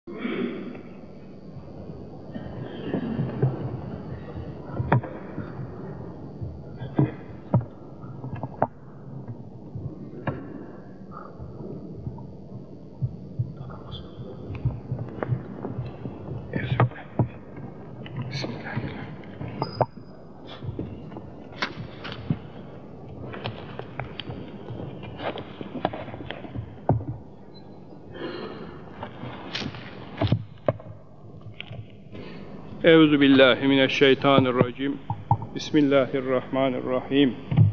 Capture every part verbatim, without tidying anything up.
Euzu billahi mineşşeytanirracim. Bismillahirrahmanirrahim.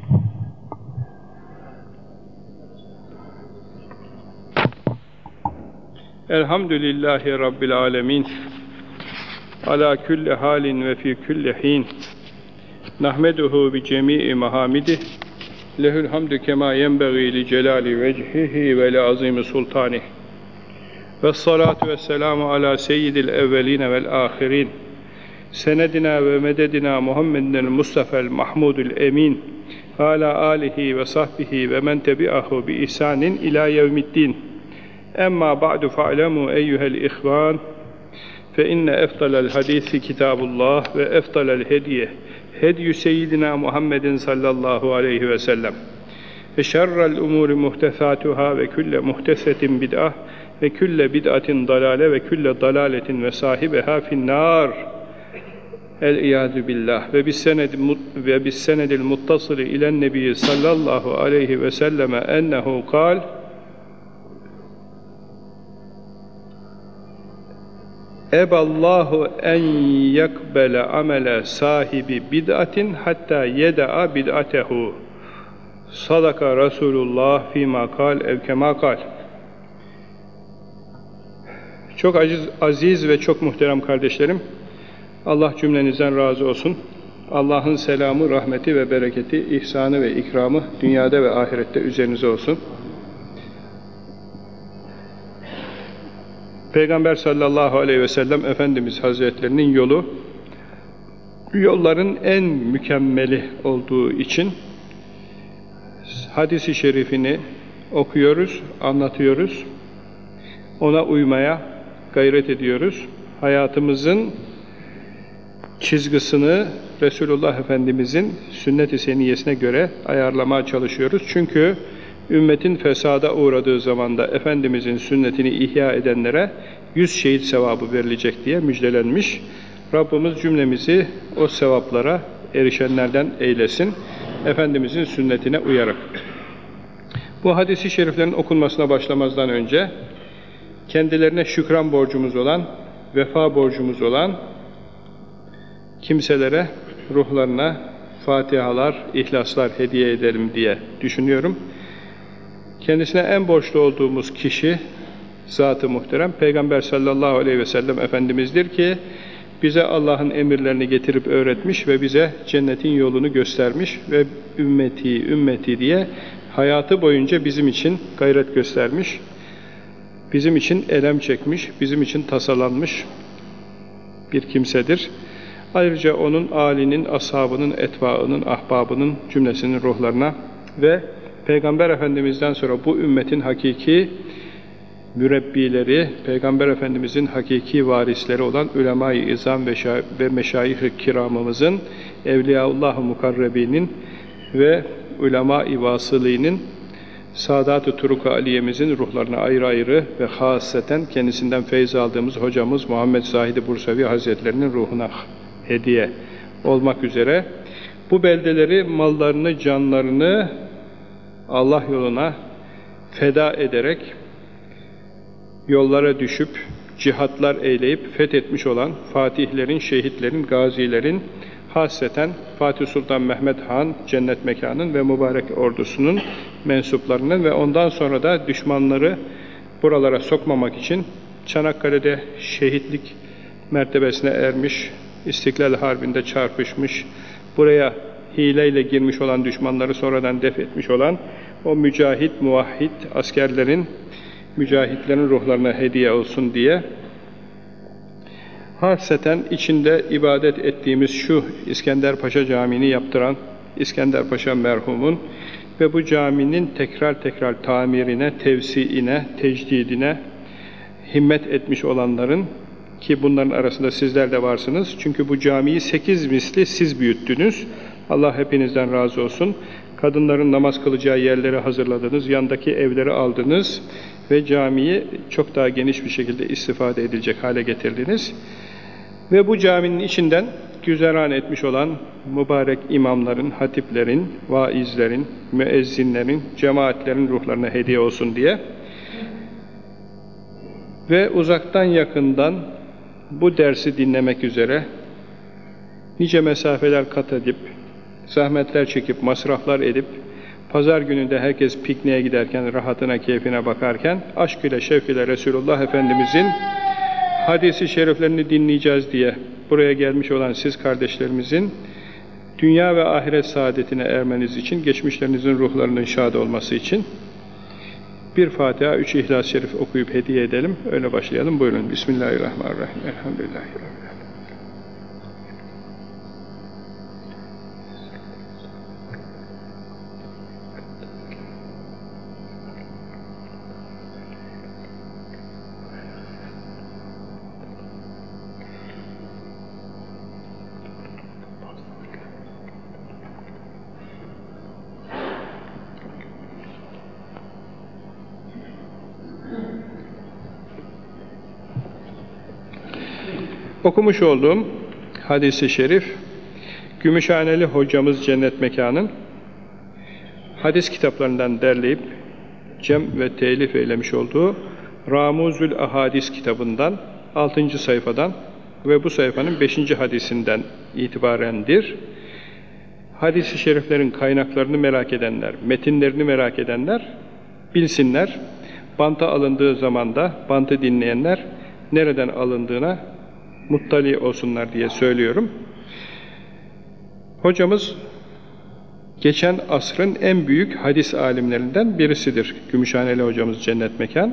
Elhamdülillahi Rabbil alemin. Ala kulli halin ve fi kulli hin. Nahmeduhu bi cemii mahamidih. Lehül hamdü kema yenbeği li celali vecihihi ve li azimi sultanih. Vessalatu vesselamu ala seyyidil evveline vel ahirin. Senedina ve mededina Muhammed'in Mustafa'l Mahmud'ül Emin. Ala alihi ve sahbihi ve men tebi'ahu bi ihsanin ila yevmiddin. Emma ba'du fa'lemu eyyuhel ihvan. Fe inne efdalel hadisi kitabullah ve efdalel hediye hediyü seyyidina Muhammedin sallallahu aleyhi ve sellem. Ve şerrel umuri muhtesatuhâ ve külle muhtesetin bid'ah ve külle bid'atin dalale ve külle dalaletin ve sahibeha finnâr. El-İyâzü billah ve bis senedi ve bis senedil muttasili ilen nebiyyi sallallahu aleyhi ve selleme ennehu kâl Eballahu en yakbele amele sahibi bid'atin hatta yeda'a bid'atehu. Sadaka Resulullah fîmâ kâl ev kemâ kâl. Çok aziz, aziz ve çok muhterem kardeşlerim, Allah cümlenizden razı olsun. Allah'ın selamı, rahmeti ve bereketi, ihsanı ve ikramı dünyada ve ahirette üzerinize olsun. Peygamber sallallahu aleyhi ve sellem Efendimiz Hazretlerinin yolu, yolların en mükemmeli olduğu için hadis-i şerifini okuyoruz, anlatıyoruz, ona uymaya gayret ediyoruz. Hayatımızın çizgisini Resulullah Efendimizin sünnet-i seniyyesine göre ayarlamaya çalışıyoruz. Çünkü ümmetin fesada uğradığı zamanda Efendimizin sünnetini ihya edenlere yüz şehit sevabı verilecek diye müjdelenmiş. Rabbimiz cümlemizi o sevaplara erişenlerden eylesin, Efendimizin sünnetine uyarak. Bu hadis-i şeriflerin okunmasına başlamazdan önce kendilerine şükran borcumuz olan, vefa borcumuz olan kimselere, ruhlarına fatihalar, ihlaslar hediye edelim diye düşünüyorum. Kendisine en borçlu olduğumuz kişi, Zat-ı Muhterem, Peygamber sallallahu aleyhi ve sellem Efendimiz'dir ki, bize Allah'ın emirlerini getirip öğretmiş ve bize cennetin yolunu göstermiş ve ümmeti, ümmeti diye hayatı boyunca bizim için gayret göstermiş, bizim için elem çekmiş, bizim için tasalanmış bir kimsedir. Ayrıca onun âlinin, ashabının, etbaının, ahbabının cümlesinin ruhlarına ve Peygamber Efendimiz'den sonra bu ümmetin hakiki mürebbileri, Peygamber Efendimiz'in hakiki varisleri olan ulema-i izam ve meşayih-i kiramımızın, Evliyaullah-ı Mukarrebinin ve ulema-i vasılinin, Sadat-ı Turuk-ı Aliye'mizin ruhlarına ayrı ayrı ve hasreten kendisinden feyz aldığımız hocamız Muhammed Zahid-i Bursevi Hazretlerinin ruhuna hediye olmak üzere bu beldeleri, mallarını, canlarını Allah yoluna feda ederek yollara düşüp cihatlar eyleyip fethetmiş olan fatihlerin, şehitlerin, gazilerin, hasreten Fatih Sultan Mehmet Han cennet mekanın ve mübarek ordusunun mensuplarının ve ondan sonra da düşmanları buralara sokmamak için Çanakkale'de şehitlik mertebesine ermiş, İstiklal Harbi'nde çarpışmış, buraya hileyle girmiş olan düşmanları sonradan def etmiş olan o mücahit, muvahhid askerlerin, mücahitlerin ruhlarına hediye olsun diye hasreten içinde ibadet ettiğimiz şu İskenderpaşa Camii'ni yaptıran İskenderpaşa merhumun ve bu caminin tekrar tekrar tamirine, tevsiine, tecdidine himmet etmiş olanların, ki bunların arasında sizler de varsınız. Çünkü bu camiyi sekiz misli siz büyüttünüz. Allah hepinizden razı olsun. Kadınların namaz kılacağı yerleri hazırladınız, yandaki evleri aldınız ve camiyi çok daha geniş bir şekilde istifade edilecek hale getirdiniz. Ve bu caminin içinden güzeran etmiş olan mübarek imamların, hatiplerin, vaizlerin, müezzinlerin, cemaatlerin ruhlarına hediye olsun diye ve uzaktan yakından bu dersi dinlemek üzere nice mesafeler kat edip, zahmetler çekip, masraflar edip, pazar gününde herkes pikniğe giderken, rahatına, keyfine bakarken, aşk ile, şevk ile Resulullah Efendimizin hadisi şeriflerini dinleyeceğiz diye buraya gelmiş olan siz kardeşlerimizin dünya ve ahiret saadetine ermeniz için, geçmişlerinizin ruhlarının şad olması için bir Fatiha, üç İhlas-ı Şerif okuyup hediye edelim. Öyle başlayalım. Buyurun. Bismillahirrahmanirrahim. Elhamdülillahi Rabbil alemin. Okumuş olduğum hadis-i şerif, Gümüşhaneli hocamız cennet mekanın hadis kitaplarından derleyip cem ve telif eylemiş olduğu Ramuzül Ahadis kitabından altıncı sayfadan ve bu sayfanın beşinci hadisinden itibarendir. Hadis-i şeriflerin kaynaklarını merak edenler, metinlerini merak edenler bilsinler. Banta alındığı zaman da bantı dinleyenler nereden alındığına muttali olsunlar diye söylüyorum. Hocamız geçen asrın en büyük hadis alimlerinden birisidir. Gümüşhaneli hocamız cennet mekan.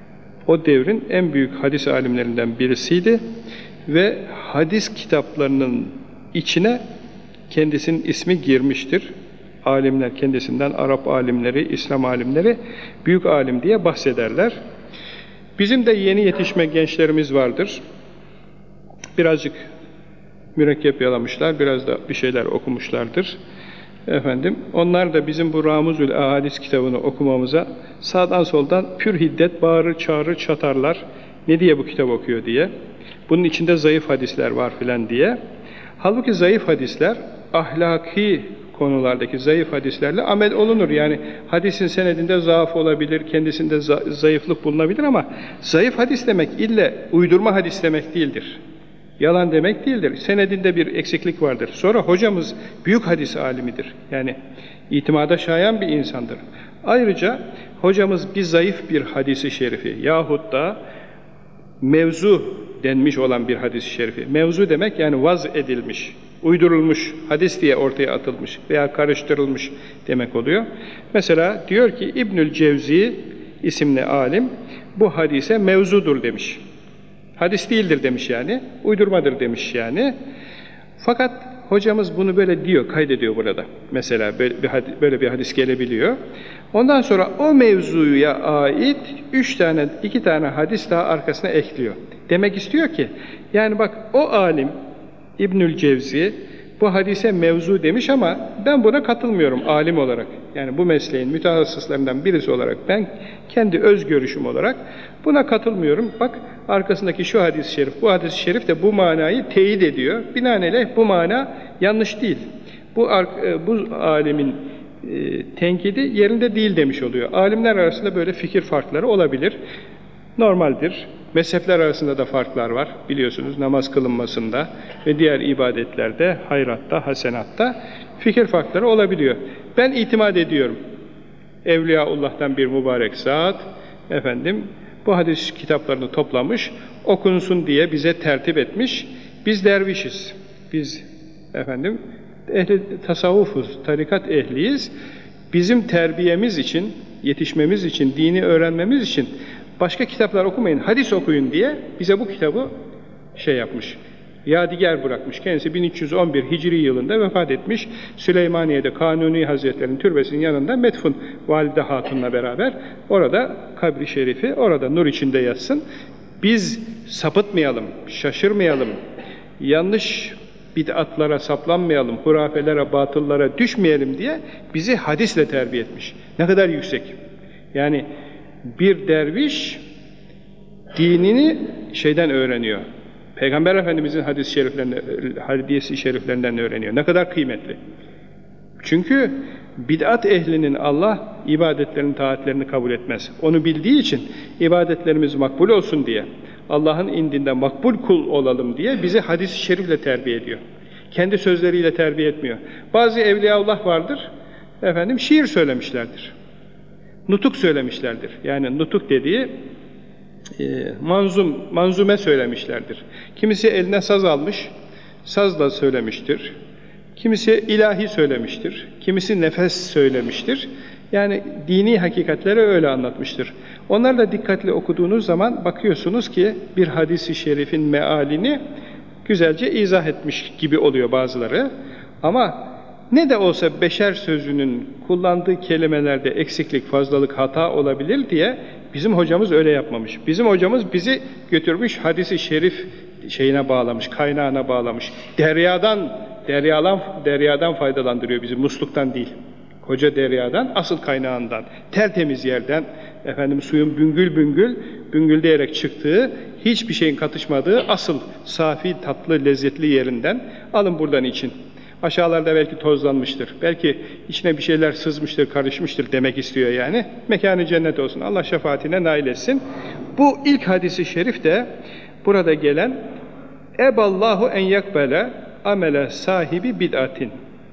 O devrin en büyük hadis alimlerinden birisiydi ve hadis kitaplarının içine kendisinin ismi girmiştir. Alimler kendisinden, Arap alimleri, İslam alimleri büyük alim diye bahsederler. Bizim de yeni yetişme gençlerimiz vardır. Birazcık mürekkep yalamışlar, biraz da bir şeyler okumuşlardır. Efendim, onlar da bizim bu Ramuzül Ahadis kitabını okumamıza sağdan soldan pür hiddet bağırır, çağırır, çatarlar. Ne diye bu kitap okuyor diye. Bunun içinde zayıf hadisler var filan diye. Halbuki zayıf hadisler, ahlaki konulardaki zayıf hadislerle amel olunur. Yani hadisin senedinde zaaf olabilir, kendisinde zayıflık bulunabilir ama zayıf hadis demek ille uydurma hadis demek değildir. Yalan demek değildir. Senedinde bir eksiklik vardır. Sonra hocamız büyük hadis alimidir. Yani itimada şayan bir insandır. Ayrıca hocamız bir zayıf bir hadisi şerifi yahut da mevzu denmiş olan bir hadis-i şerifi. Mevzu demek yani vaz edilmiş, uydurulmuş, hadis diye ortaya atılmış veya karıştırılmış demek oluyor. Mesela diyor ki İbnül Cevzi isimli alim bu hadise mevzudur demiş. Hadis değildir demiş yani, uydurmadır demiş yani. Fakat hocamız bunu böyle diyor, kaydediyor burada. Mesela böyle bir hadis, böyle bir hadis gelebiliyor. Ondan sonra o mevzuya ait üç tane, iki tane hadis daha arkasına ekliyor. Demek istiyor ki, yani bak o alim İbnül Cevzi bu hadise mevzu demiş ama ben buna katılmıyorum alim olarak. Yani bu mesleğin mütehassıslarından birisi olarak ben kendi öz görüşüm olarak buna katılmıyorum. Bak arkasındaki şu hadis-i şerif, bu hadis-i şerif de bu manayı teyit ediyor. Binaenaleyh bu mana yanlış değil. Bu, bu alimin e, tenkidi yerinde değil demiş oluyor. Alimler arasında böyle fikir farkları olabilir. Normaldir. Mezhepler arasında da farklar var. Biliyorsunuz namaz kılınmasında ve diğer ibadetlerde, hayratta, hasenatta fikir farkları olabiliyor. Ben itimat ediyorum. Evliyaullah'tan bir mübarek zat, efendim, bu hadis kitaplarını toplamış, okunsun diye bize tertip etmiş. Biz dervişiz. Biz, efendim, ehli tasavvufuz, tarikat ehliyiz. Bizim terbiyemiz için, yetişmemiz için, dini öğrenmemiz için başka kitaplar okumayın, hadis okuyun diye bize bu kitabı şey yapmış, yadigar bırakmış. Kendisi bin üç yüz on bir Hicri yılında vefat etmiş. Süleymaniye'de Kanuni Hazretleri'nin türbesinin yanında metfun Valide Hatun'la beraber orada kabri şerifi, orada nur içinde yatsın. Biz sapıtmayalım, şaşırmayalım, yanlış bid'atlara saplanmayalım, hurafelere, batıllara düşmeyelim diye bizi hadisle terbiye etmiş. Ne kadar yüksek. Yani bir derviş dinini şeyden öğreniyor. Peygamber Efendimizin hadis-i şeriflerinden, hadis-i şeriflerinden öğreniyor. Ne kadar kıymetli. Çünkü bid'at ehlinin Allah ibadetlerini, taatlerini kabul etmez. Onu bildiği için ibadetlerimiz makbul olsun diye, Allah'ın indinde makbul kul olalım diye bizi hadis-i şerifle terbiye ediyor. Kendi sözleriyle terbiye etmiyor. Bazı evliyaullah vardır, efendim şiir söylemişlerdir. Nutuk söylemişlerdir. Yani nutuk dediği e, manzum, manzume söylemişlerdir. Kimisi eline saz almış, sazla söylemiştir. Kimisi ilahi söylemiştir. Kimisi nefes söylemiştir. Yani dini hakikatleri öyle anlatmıştır. Onları da dikkatli okuduğunuz zaman bakıyorsunuz ki bir hadis-i şerifin mealini güzelce izah etmiş gibi oluyor bazıları. Ama ne de olsa beşer sözünün kullandığı kelimelerde eksiklik, fazlalık, hata olabilir diye bizim hocamız öyle yapmamış. Bizim hocamız bizi götürmüş hadis-i şerif şeyine bağlamış, kaynağına bağlamış. Deryadan, deryadan, deryadan faydalandırıyor bizi, musluktan değil. Koca deryadan, asıl kaynağından, tertemiz yerden, efendim suyun büngül büngül, büngüldeyerek çıktığı, hiçbir şeyin katışmadığı asıl safi, tatlı, lezzetli yerinden alın buradan için. Aşağılarda belki tozlanmıştır, belki içine bir şeyler sızmıştır, karışmıştır demek istiyor yani. Mekanı cennet olsun, Allah şefaatine nail etsin. Bu ilk hadisi şerif de burada gelen Eballahu en yakbele amele sahibi bid'atin.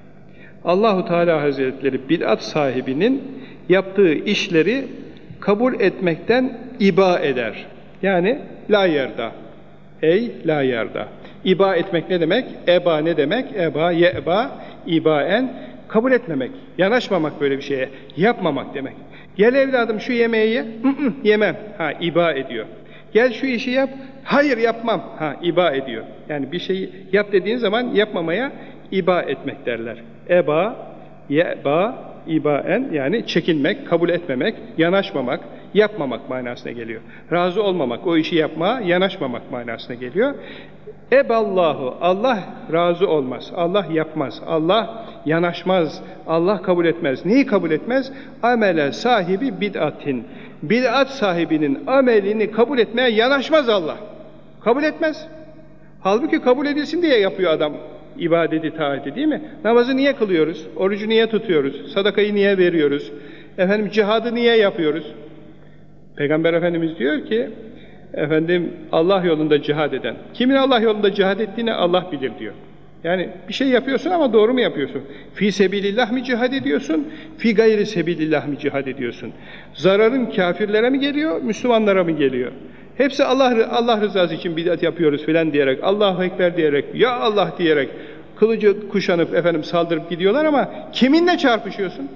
Allahu Teala Hazretleri bid'at sahibinin yaptığı işleri kabul etmekten iba eder. Yani la yerda. Ey la yerda. İba etmek ne demek? Eba ne demek? Eba, ye'ba, ibaen. Kabul etmemek, yanaşmamak böyle bir şeye, yapmamak demek. Gel evladım şu yemeği ye, hı hı, yemem. Ha, iba ediyor. Gel şu işi yap, hayır yapmam. Ha, iba ediyor. Yani bir şeyi yap dediğin zaman yapmamaya iba etmek derler. Eba, ye'ba, ibaen yani çekinmek, kabul etmemek, yanaşmamak, yapmamak manasına geliyor. Razı olmamak, o işi yapmaya yanaşmamak manasına geliyor. Eballahu, Allah razı olmaz, Allah yapmaz, Allah yanaşmaz, Allah kabul etmez. Neyi kabul etmez? Amele sahibi bid'atin. Bid'at sahibinin amelini kabul etmeye yanaşmaz Allah. Kabul etmez. Halbuki kabul edilsin diye yapıyor adam ibadeti, taati değil mi? Namazı niye kılıyoruz? Orucu niye tutuyoruz? Sadakayı niye veriyoruz? Efendim cihadı niye yapıyoruz? Peygamber Efendimiz diyor ki, efendim Allah yolunda cihad eden, kimin Allah yolunda cihad ettiğini Allah bilir diyor. Yani bir şey yapıyorsun ama doğru mu yapıyorsun? Fi sebilillah mi cihad ediyorsun? Fi gayri sebilillah mi cihad ediyorsun? Zararın kafirlere mi geliyor, Müslümanlara mı geliyor? Hepsi Allah Allah rızası için bid'at yapıyoruz filan diyerek, Allahu Ekber diyerek, ya Allah diyerek kılıcı kuşanıp efendim saldırıp gidiyorlar ama kiminle çarpışıyorsun?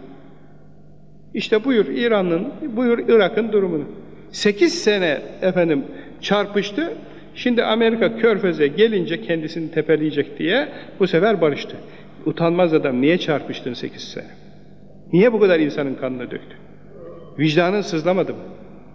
İşte buyur İran'ın, buyur Irak'ın durumunu. Sekiz sene efendim çarpıştı. Şimdi Amerika Körfez'e gelince kendisini tepeleyecek diye bu sefer barıştı. Utanmaz adam, niye çarpıştın sekiz sene? Niye bu kadar insanın kanını döktü? Vicdanın sızlamadı mı?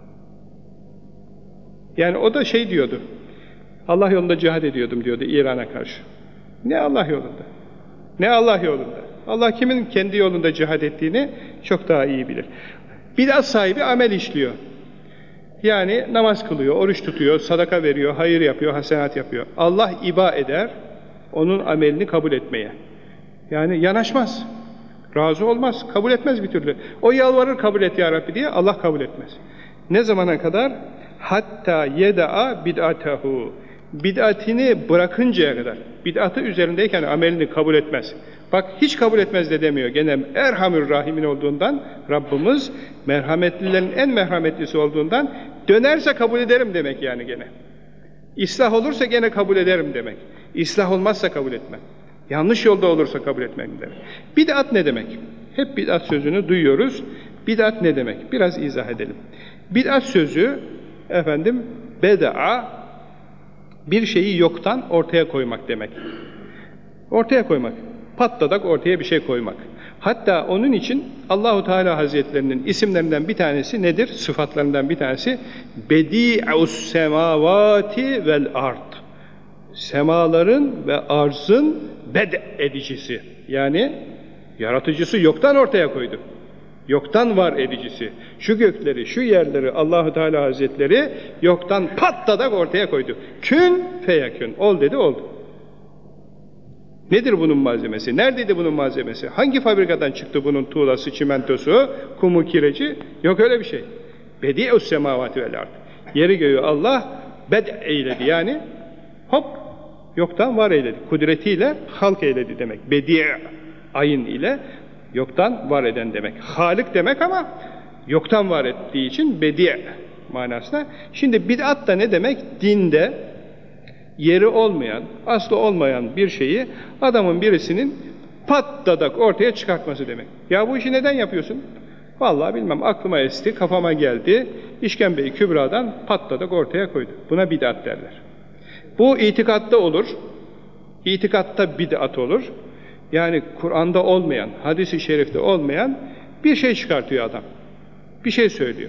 Yani o da şey diyordu, Allah yolunda cihad ediyordum diyordu İran'a karşı. Ne Allah yolunda? Ne Allah yolunda? Allah kimin kendi yolunda cihad ettiğini çok daha iyi bilir. Bid'at sahibi amel işliyor. Yani namaz kılıyor, oruç tutuyor, sadaka veriyor, hayır yapıyor, hasenat yapıyor. Allah iba eder, onun amelini kabul etmeye. Yani yanaşmaz, razı olmaz, kabul etmez bir türlü. O yalvarır kabul et ya Rabbi diye, Allah kabul etmez. Ne zamana kadar? Hatta yeda'a bid'atehu. Bid'atini bırakıncaya kadar. Bid'atı üzerindeyken amelini kabul etmez. Bak hiç kabul etmez de demiyor. Gene Erhamür Rahimin olduğundan Rabbimiz merhametlilerin en merhametlisi olduğundan dönerse kabul ederim demek yani gene. İslah olursa gene kabul ederim demek. İslah olmazsa kabul etmem. Yanlış yolda olursa kabul etmem demek. Bid'at ne demek? Hep bid'at sözünü duyuyoruz. Bid'at ne demek? Biraz izah edelim. Bid'at sözü efendim beda'a bir şeyi yoktan ortaya koymak demek. Ortaya koymak. Patladak ortaya bir şey koymak. Hatta onun için Allahu Teala Hazretlerinin isimlerinden bir tanesi nedir? Sıfatlarından bir tanesi Bedi'us semavati vel ard. Semaların ve arzın bed edicisi. Yani yaratıcısı, yoktan ortaya koydu. Yoktan var edicisi. Şu gökleri, şu yerleri Allahu Teala Hazretleri yoktan patladak ortaya koydu. Kün feyekün. Ol dedi, oldu. Nedir bunun malzemesi? Neredeydi bunun malzemesi? Hangi fabrikadan çıktı bunun tuğlası, çimentosu, kumu, kireci? Yok öyle bir şey. Bedi'us semavati vel ard. Yeri göğü Allah bed eyledi. Yani hop yoktan var eyledi. Kudretiyle halk eyledi demek. Bedi' ayın ile yoktan var eden demek. Halik demek ama yoktan var ettiği için bedi' manasına. Şimdi bid'at da ne demek? Dinde yeri olmayan, aslı olmayan bir şeyi adamın birisinin patladak ortaya çıkartması demek. Ya bu işi neden yapıyorsun? Vallahi bilmem, aklıma esti, kafama geldi, İşkembe-i Kübra'dan patladak ortaya koydu. Buna bid'at derler. Bu itikatta olur, itikatta bid'at olur. Yani Kur'an'da olmayan, hadis-i şerifte olmayan bir şey çıkartıyor adam. Bir şey söylüyor.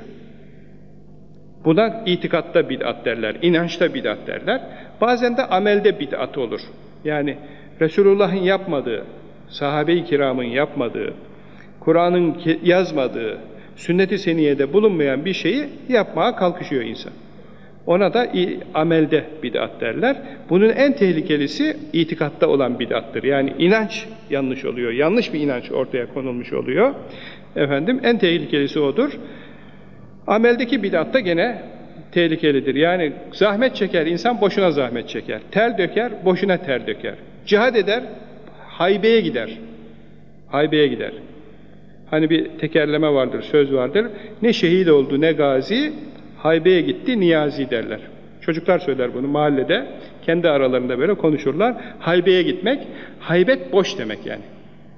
Buna itikatta bid'at derler, inançta bid'at derler. Bazen de amelde bid'at olur. Yani Resulullah'ın yapmadığı, sahabe-i kiramın yapmadığı, Kur'an'ın yazmadığı, sünnet-i seniyede bulunmayan bir şeyi yapmaya kalkışıyor insan. Ona da amelde bid'at derler. Bunun en tehlikelisi itikatta olan bid'attır. Yani inanç yanlış oluyor. Yanlış bir inanç ortaya konulmuş oluyor. Efendim en tehlikelisi odur. Ameldeki bid'at da gene tehlikelidir. Yani zahmet çeker, insan boşuna zahmet çeker. Ter döker, boşuna ter döker. Cihad eder, haybeye gider. Haybeye gider. Hani bir tekerleme vardır, söz vardır. Ne şehit oldu ne gazi, haybeye gitti niyazi derler. Çocuklar söyler bunu mahallede. Kendi aralarında böyle konuşurlar. Haybeye gitmek, haybet boş demek yani.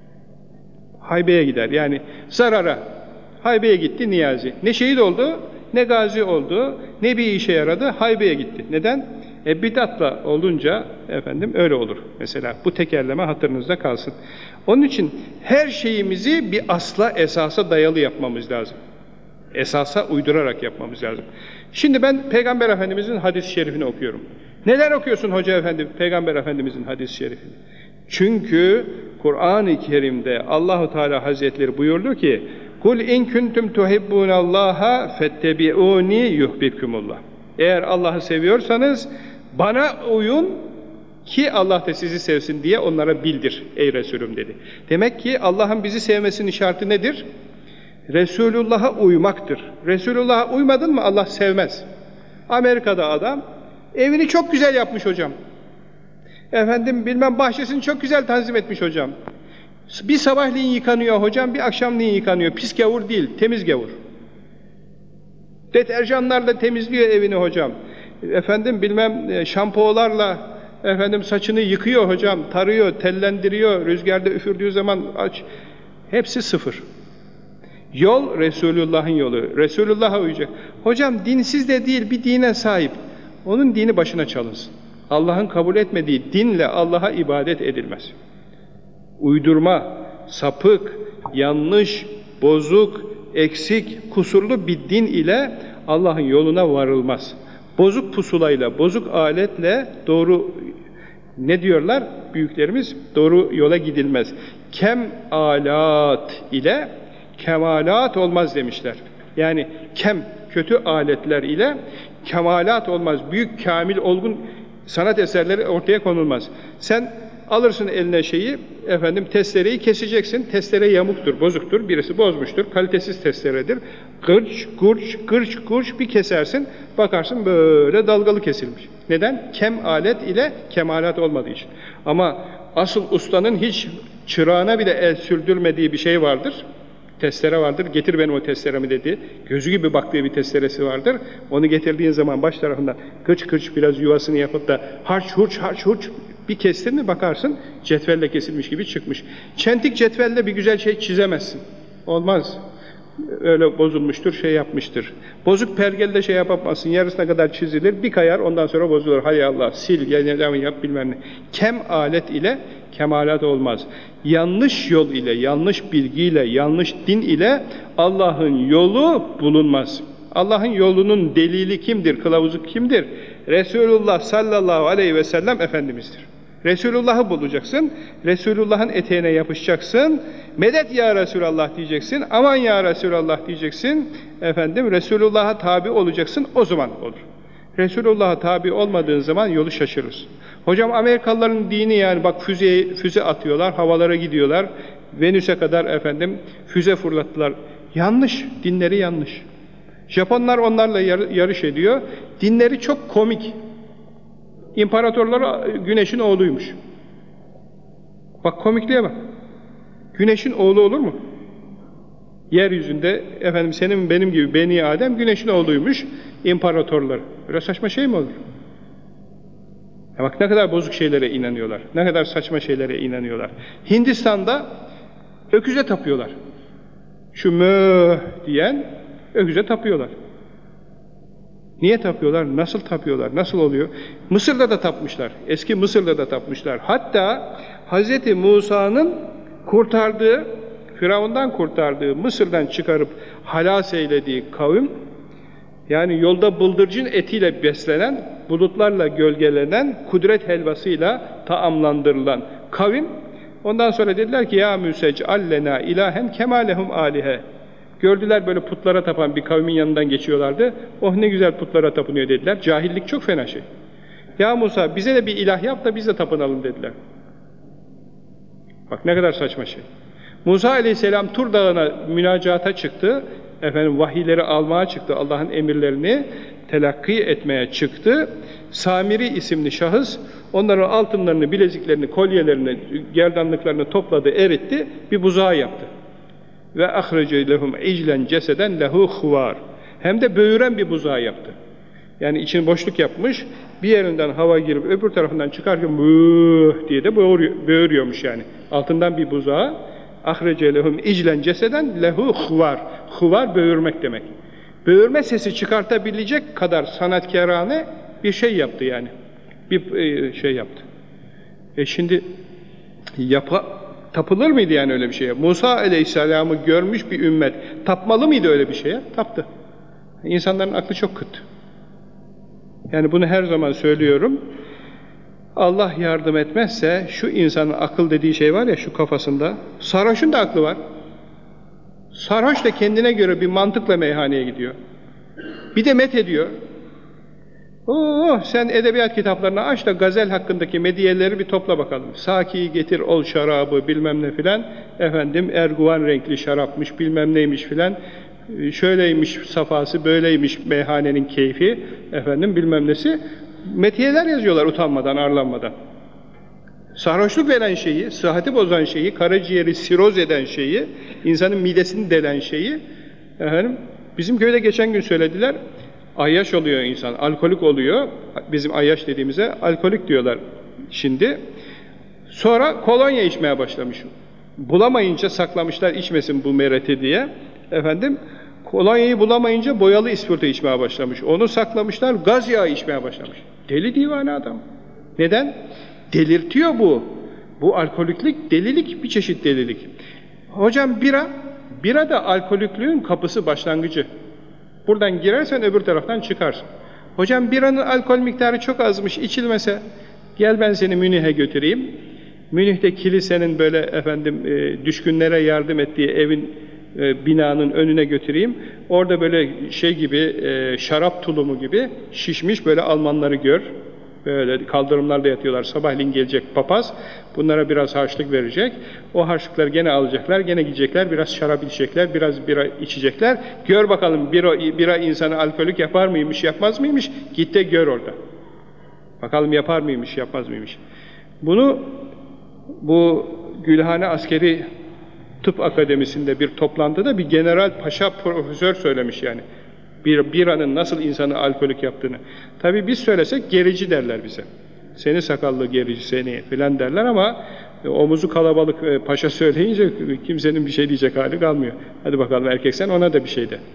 Haybeye gider yani zarara. Haybeye gitti niyazi. Ne şehit oldu, ne gazi oldu, ne bir işe yaradı, haybeye gitti. Neden? E bid'atla olunca efendim öyle olur. Mesela bu tekerleme hatırınızda kalsın. Onun için her şeyimizi bir asla, esasa dayalı yapmamız lazım. Esasa uydurarak yapmamız lazım. Şimdi ben Peygamber Efendimizin hadis-i şerifini okuyorum. Neden okuyorsun Hoca Efendi Peygamber Efendimizin hadis-i şerifini? Çünkü Kur'an-ı Kerim'de Allahu Teala Hazretleri buyurdu ki: "Kul in kuntum tuhibbunallaha fettebi'uni yuhibbukumullah." Eğer Allah'ı seviyorsanız bana uyun ki Allah da sizi sevsin diye onlara bildir ey Resulüm dedi. Demek ki Allah'ın bizi sevmesinin şartı nedir? Resulullah'a uymaktır. Resulullah'a uymadın mı Allah sevmez. Amerika'da adam evini çok güzel yapmış hocam. Efendim bilmem bahçesini çok güzel tanzim etmiş hocam. Bir sabahleyin yıkanıyor hocam, bir akşamleyin yıkanıyor. Pis gavur değil, temiz gavur. Deterjanlarla temizliyor evini hocam. Efendim bilmem şampuanlarla efendim saçını yıkıyor hocam, tarıyor, tellendiriyor, rüzgarda üfürdüğü zaman aç. Hepsi sıfır. Yol Resulullah'ın yolu. Resulullah'a uyacak. Hocam dinsiz de değil, bir dine sahip. Onun dini başına çalınsın. Allah'ın kabul etmediği dinle Allah'a ibadet edilmez. Uydurma, sapık, yanlış, bozuk, eksik, kusurlu bir din ile Allah'ın yoluna varılmaz. Bozuk pusulayla, bozuk aletle doğru, ne diyorlar büyüklerimiz? Doğru yola gidilmez. Kem alat ile kemalat olmaz demişler. Yani kem, kötü aletler ile kemalat olmaz. Büyük, kamil, olgun sanat eserleri ortaya konulmaz. Sen alırsın eline şeyi, efendim testereyi keseceksin. Testere yamuktur, bozuktur. Birisi bozmuştur. Kalitesiz testeredir. Gırç, gurç, gırç, gurç bir kesersin. Bakarsın böyle dalgalı kesilmiş. Neden? Kem alet ile kemalat olmadığı için. Ama asıl ustanın hiç çırağına bile el sürdürmediği bir şey vardır. Testere vardır. Getir benim o testeremi dedi. Gözü gibi baktığı bir testeresi vardır. Onu getirdiğin zaman baş tarafından kırç kırç biraz yuvasını yapıp da harç hurç harç hurç bir kestin mi bakarsın cetvelle kesilmiş gibi çıkmış. Çentik cetvelle bir güzel şey çizemezsin. Olmaz. öyle bozulmuştur, şey yapmıştır. Bozuk pergelde şey yapamazsın, yarısına kadar çizilir, bir kayar, ondan sonra bozulur. Hay Allah, sil, yeniden yap bilmem ne. Kem alet ile kemalat olmaz. Yanlış yol ile, yanlış bilgiyle, yanlış din ile Allah'ın yolu bulunmaz. Allah'ın yolunun delili kimdir, kılavuzu kimdir? Resulullah sallallahu aleyhi ve sellem Efendimiz'dir. Resulullah'ı bulacaksın, Resulullah'ın eteğine yapışacaksın, medet ya Resulallah diyeceksin, aman ya Resulallah diyeceksin, efendim Resulullah'a tabi olacaksın, o zaman olur. Resulullah'a tabi olmadığın zaman yolu şaşırırsın. Hocam Amerikalıların dini yani bak füze, füze atıyorlar, havalara gidiyorlar, Venüs'e kadar efendim füze fırlattılar. Yanlış, dinleri yanlış. Japonlar onlarla yar, yarış ediyor, dinleri çok komik. İmparatorlar Güneş'in oğluymuş. Bak komikliğe bak. Güneş'in oğlu olur mu? Yeryüzünde efendim senin benim gibi Beni Adem Güneş'in oğluymuş imparatorlar. Böyle saçma şey mi olur? Ya bak ne kadar bozuk şeylere inanıyorlar. Ne kadar saçma şeylere inanıyorlar. Hindistan'da öküze tapıyorlar. Şu mö diyen öküze tapıyorlar. Niye tapıyorlar? Nasıl tapıyorlar? Nasıl oluyor? Mısır'da da tapmışlar. Eski Mısır'da da tapmışlar. Hatta Hz. Musa'nın kurtardığı, Firavun'dan kurtardığı, Mısır'dan çıkarıp halas eylediği kavim, yani yolda bıldırcın etiyle beslenen, bulutlarla gölgelenen, kudret helvasıyla taamlandırılan kavim, ondan sonra dediler ki ya Müsec allena ilahen kemalehum alihe. Gördüler böyle putlara tapan bir kavmin yanından geçiyorlardı. Oh ne güzel putlara tapınıyor dediler. Cahillik çok fena şey. Ya Musa bize de bir ilah yap da biz de tapınalım dediler. Bak ne kadar saçma şey. Musa aleyhisselam Tur Dağı'na münacata çıktı. Efendim vahiyleri almaya çıktı. Allah'ın emirlerini telakki etmeye çıktı. Samiri isimli şahıs onların altınlarını, bileziklerini, kolyelerini, gerdanlıklarını topladı, eritti. Bir buzağı yaptı. Ve ahrece lehum iclen ceseden lehu huvar. Hem de böğüren bir buzağı yaptı. Yani için boşluk yapmış, bir yerinden hava girip öbür tarafından çıkarken böööö diye de böğürüyormuş yani. Altından bir buzağı. Ahrece lehum iclen ceseden lehu huvar. Huvar böğürmek demek. Böğürme sesi çıkartabilecek kadar sanatkarane bir şey yaptı yani. Bir e, şey yaptı. E şimdi yapa tapılır mıydı yani öyle bir şeye? Musa aleyhisselamı görmüş bir ümmet tapmalı mıydı öyle bir şeye? Taptı. İnsanların aklı çok kıt. Yani bunu her zaman söylüyorum. Allah yardım etmezse şu insanın akıl dediği şey var ya şu kafasında, sarhoşun da aklı var. Sarhoş da kendine göre bir mantıkla meyhaneye gidiyor. Bir de met ediyor. Oo, sen edebiyat kitaplarını aç da gazel hakkındaki mediyeleri bir topla bakalım. Saki'yi getir ol şarabı bilmem ne filan. Efendim erguvan renkli şarapmış bilmem neymiş filan. Şöyleymiş safası, böyleymiş meyhanenin keyfi. Efendim bilmem nesi. Metiyeler yazıyorlar utanmadan, arlanmadan. Sarhoşluk veren şeyi, sıhhati bozan şeyi, karaciğeri siroz eden şeyi, insanın midesini delen şeyi, efendim, bizim köyde geçen gün söylediler, ayyaş oluyor insan, alkolik oluyor, bizim ayyaş dediğimize alkolik diyorlar şimdi. Sonra kolonya içmeye başlamış. Bulamayınca saklamışlar içmesin bu mereti diye, efendim, kolonyayı bulamayınca boyalı ispirto içmeye başlamış. Onu saklamışlar, gaz yağı içmeye başlamış. Deli divane adam. Neden? Delirtiyor bu. Bu alkoliklik, delilik, bir çeşit delilik. Hocam bira, bira da alkolikliğin kapısı, başlangıcı. Buradan girersen öbür taraftan çıkarsın. Hocam biranın alkol miktarı çok azmış, içilmese, gel ben seni Münih'e götüreyim. Münih'te kilisenin böyle efendim e, düşkünlere yardım ettiği evin, e, binanın önüne götüreyim. Orada böyle şey gibi, e, şarap tulumu gibi şişmiş böyle Almanları gör. Böyle kaldırımlarda yatıyorlar. Sabahleyin gelecek papaz. Bunlara biraz harçlık verecek. O harçlıkları gene alacaklar. Gene gidecekler. Biraz şarap içecekler. Biraz bira içecekler. Gör bakalım bira, bira insanı alkolik yapar mıymış, yapmaz mıymış? Git de gör orada. Bakalım yapar mıymış, yapmaz mıymış? Bunu bu Gülhane Askeri Tıp Akademisi'nde bir toplantıda bir general paşa profesör söylemiş yani. Bir biranın nasıl insanı alkolik yaptığını. Tabii biz söylesek gerici derler bize. Seni sakallı gerici seni filan derler ama E, omuzu kalabalık e, paşa söyleyince kimsenin bir şey diyecek hali kalmıyor. Hadi bakalım erkek sen ona da bir şey de.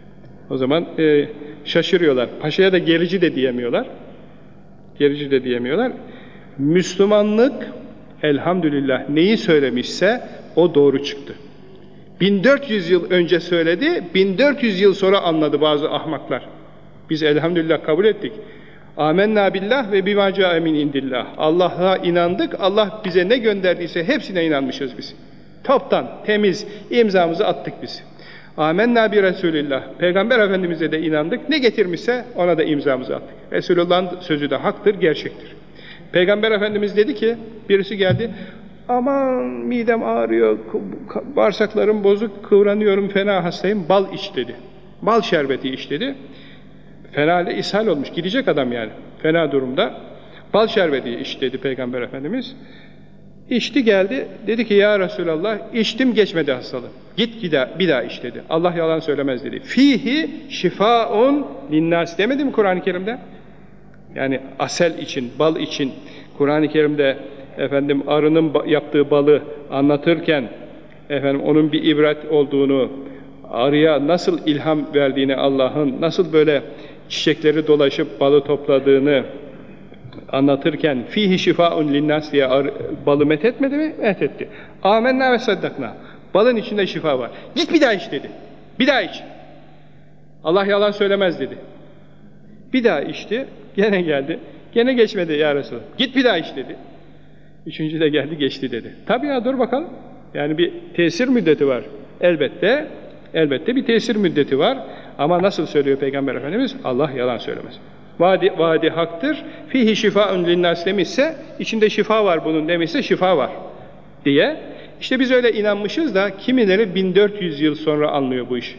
O zaman e, şaşırıyorlar. Paşaya da gerici de diyemiyorlar. Gerici de diyemiyorlar. Müslümanlık elhamdülillah neyi söylemişse o doğru çıktı. bin dört yüz yıl önce söyledi, bin dört yüz yıl sonra anladı bazı ahmaklar. Biz elhamdülillah kabul ettik. Âmennâ billah ve bimâ câe min indillah. Allah'a inandık, Allah bize ne gönderdiyse hepsine inanmışız biz. Toptan, temiz, imzamızı attık biz. Âmennâ bi Resulillah. Peygamber Efendimiz'e de inandık, ne getirmişse ona da imzamızı attık. Resulullah'ın sözü de haktır, gerçektir. Peygamber Efendimiz dedi ki, birisi geldi, aman midem ağrıyor, bağırsaklarım bozuk, kıvranıyorum, fena hastayım, bal iç dedi. Bal şerbeti iç dedi. Fena ile ishal olmuş, gidecek adam yani, fena durumda. Bal şerbeti iç dedi Peygamber Efendimiz. İçti geldi, dedi ki ya Resulallah, içtim geçmedi hastalığım. Git bir daha, bir daha iç dedi. Allah yalan söylemez dedi. Fihi şifaun linnas demedi mi Kur'an-ı Kerim'de? Yani asel için, bal için Kur'an-ı Kerim'de efendim arının yaptığı balı anlatırken efendim onun bir ibret olduğunu, arıya nasıl ilham verdiğini Allah'ın, nasıl böyle çiçekleri dolaşıp balı topladığını anlatırken fihi şifaun linnas diye arı, balı methetmedi mi? Methetti. Âmennâ ve saddaknâ. Balın içinde şifa var. Git bir daha iç dedi. Bir daha iç. Allah yalan söylemez dedi. Bir daha içti. Gene geldi. Gene geçmedi ya Resulallah. Git bir daha iç dedi. Üçüncü de geldi geçti dedi. Tabii ya dur bakalım. Yani bir tesir müddeti var. Elbette, elbette bir tesir müddeti var. Ama nasıl söylüyor Peygamber Efendimiz? Allah yalan söylemez. Vadi, vadi haktır. Fihi şifaun linnas demişse, içinde şifa var bunun demişse şifa var diye. İşte biz öyle inanmışız da kimileri bin dört yüz yıl sonra anlıyor bu iş.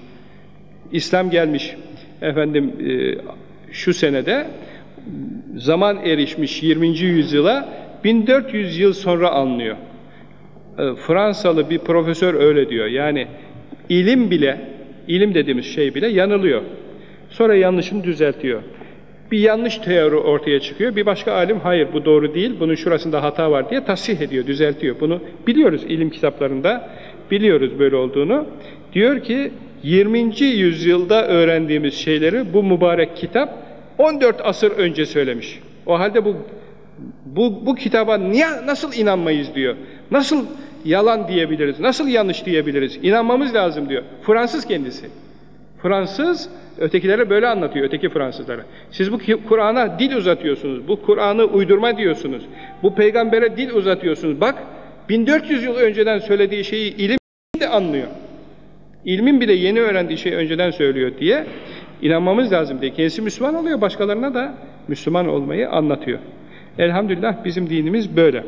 İslam gelmiş efendim e, şu senede zaman erişmiş yirminci yüzyıla bin dört yüz yıl sonra anlıyor. E, Fransalı bir profesör öyle diyor. Yani ilim bile, ilim dediğimiz şey bile yanılıyor. Sonra yanlışını düzeltiyor. Bir yanlış teori ortaya çıkıyor. Bir başka alim hayır bu doğru değil, bunun şurasında hata var diye tasih ediyor, düzeltiyor. Bunu biliyoruz ilim kitaplarında, biliyoruz böyle olduğunu. Diyor ki yirminci yüzyılda öğrendiğimiz şeyleri bu mübarek kitap on dört asır önce söylemiş. O halde bu bu, bu kitaba niye, nasıl inanmayız diyor. Nasıl yalan diyebiliriz, nasıl yanlış diyebiliriz? İnanmamız lazım diyor. Fransız kendisi. Fransız ötekilere böyle anlatıyor, öteki Fransızlara. Siz bu Kur'an'a dil uzatıyorsunuz, bu Kur'an'ı uydurma diyorsunuz, bu peygambere dil uzatıyorsunuz. Bak, bin dört yüz yıl önceden söylediği şeyi ilim de anlıyor. İlmin bile yeni öğrendiği şeyi önceden söylüyor diye inanmamız lazım diye. Kendisi Müslüman oluyor, başkalarına da Müslüman olmayı anlatıyor. Elhamdülillah bizim dinimiz böyle.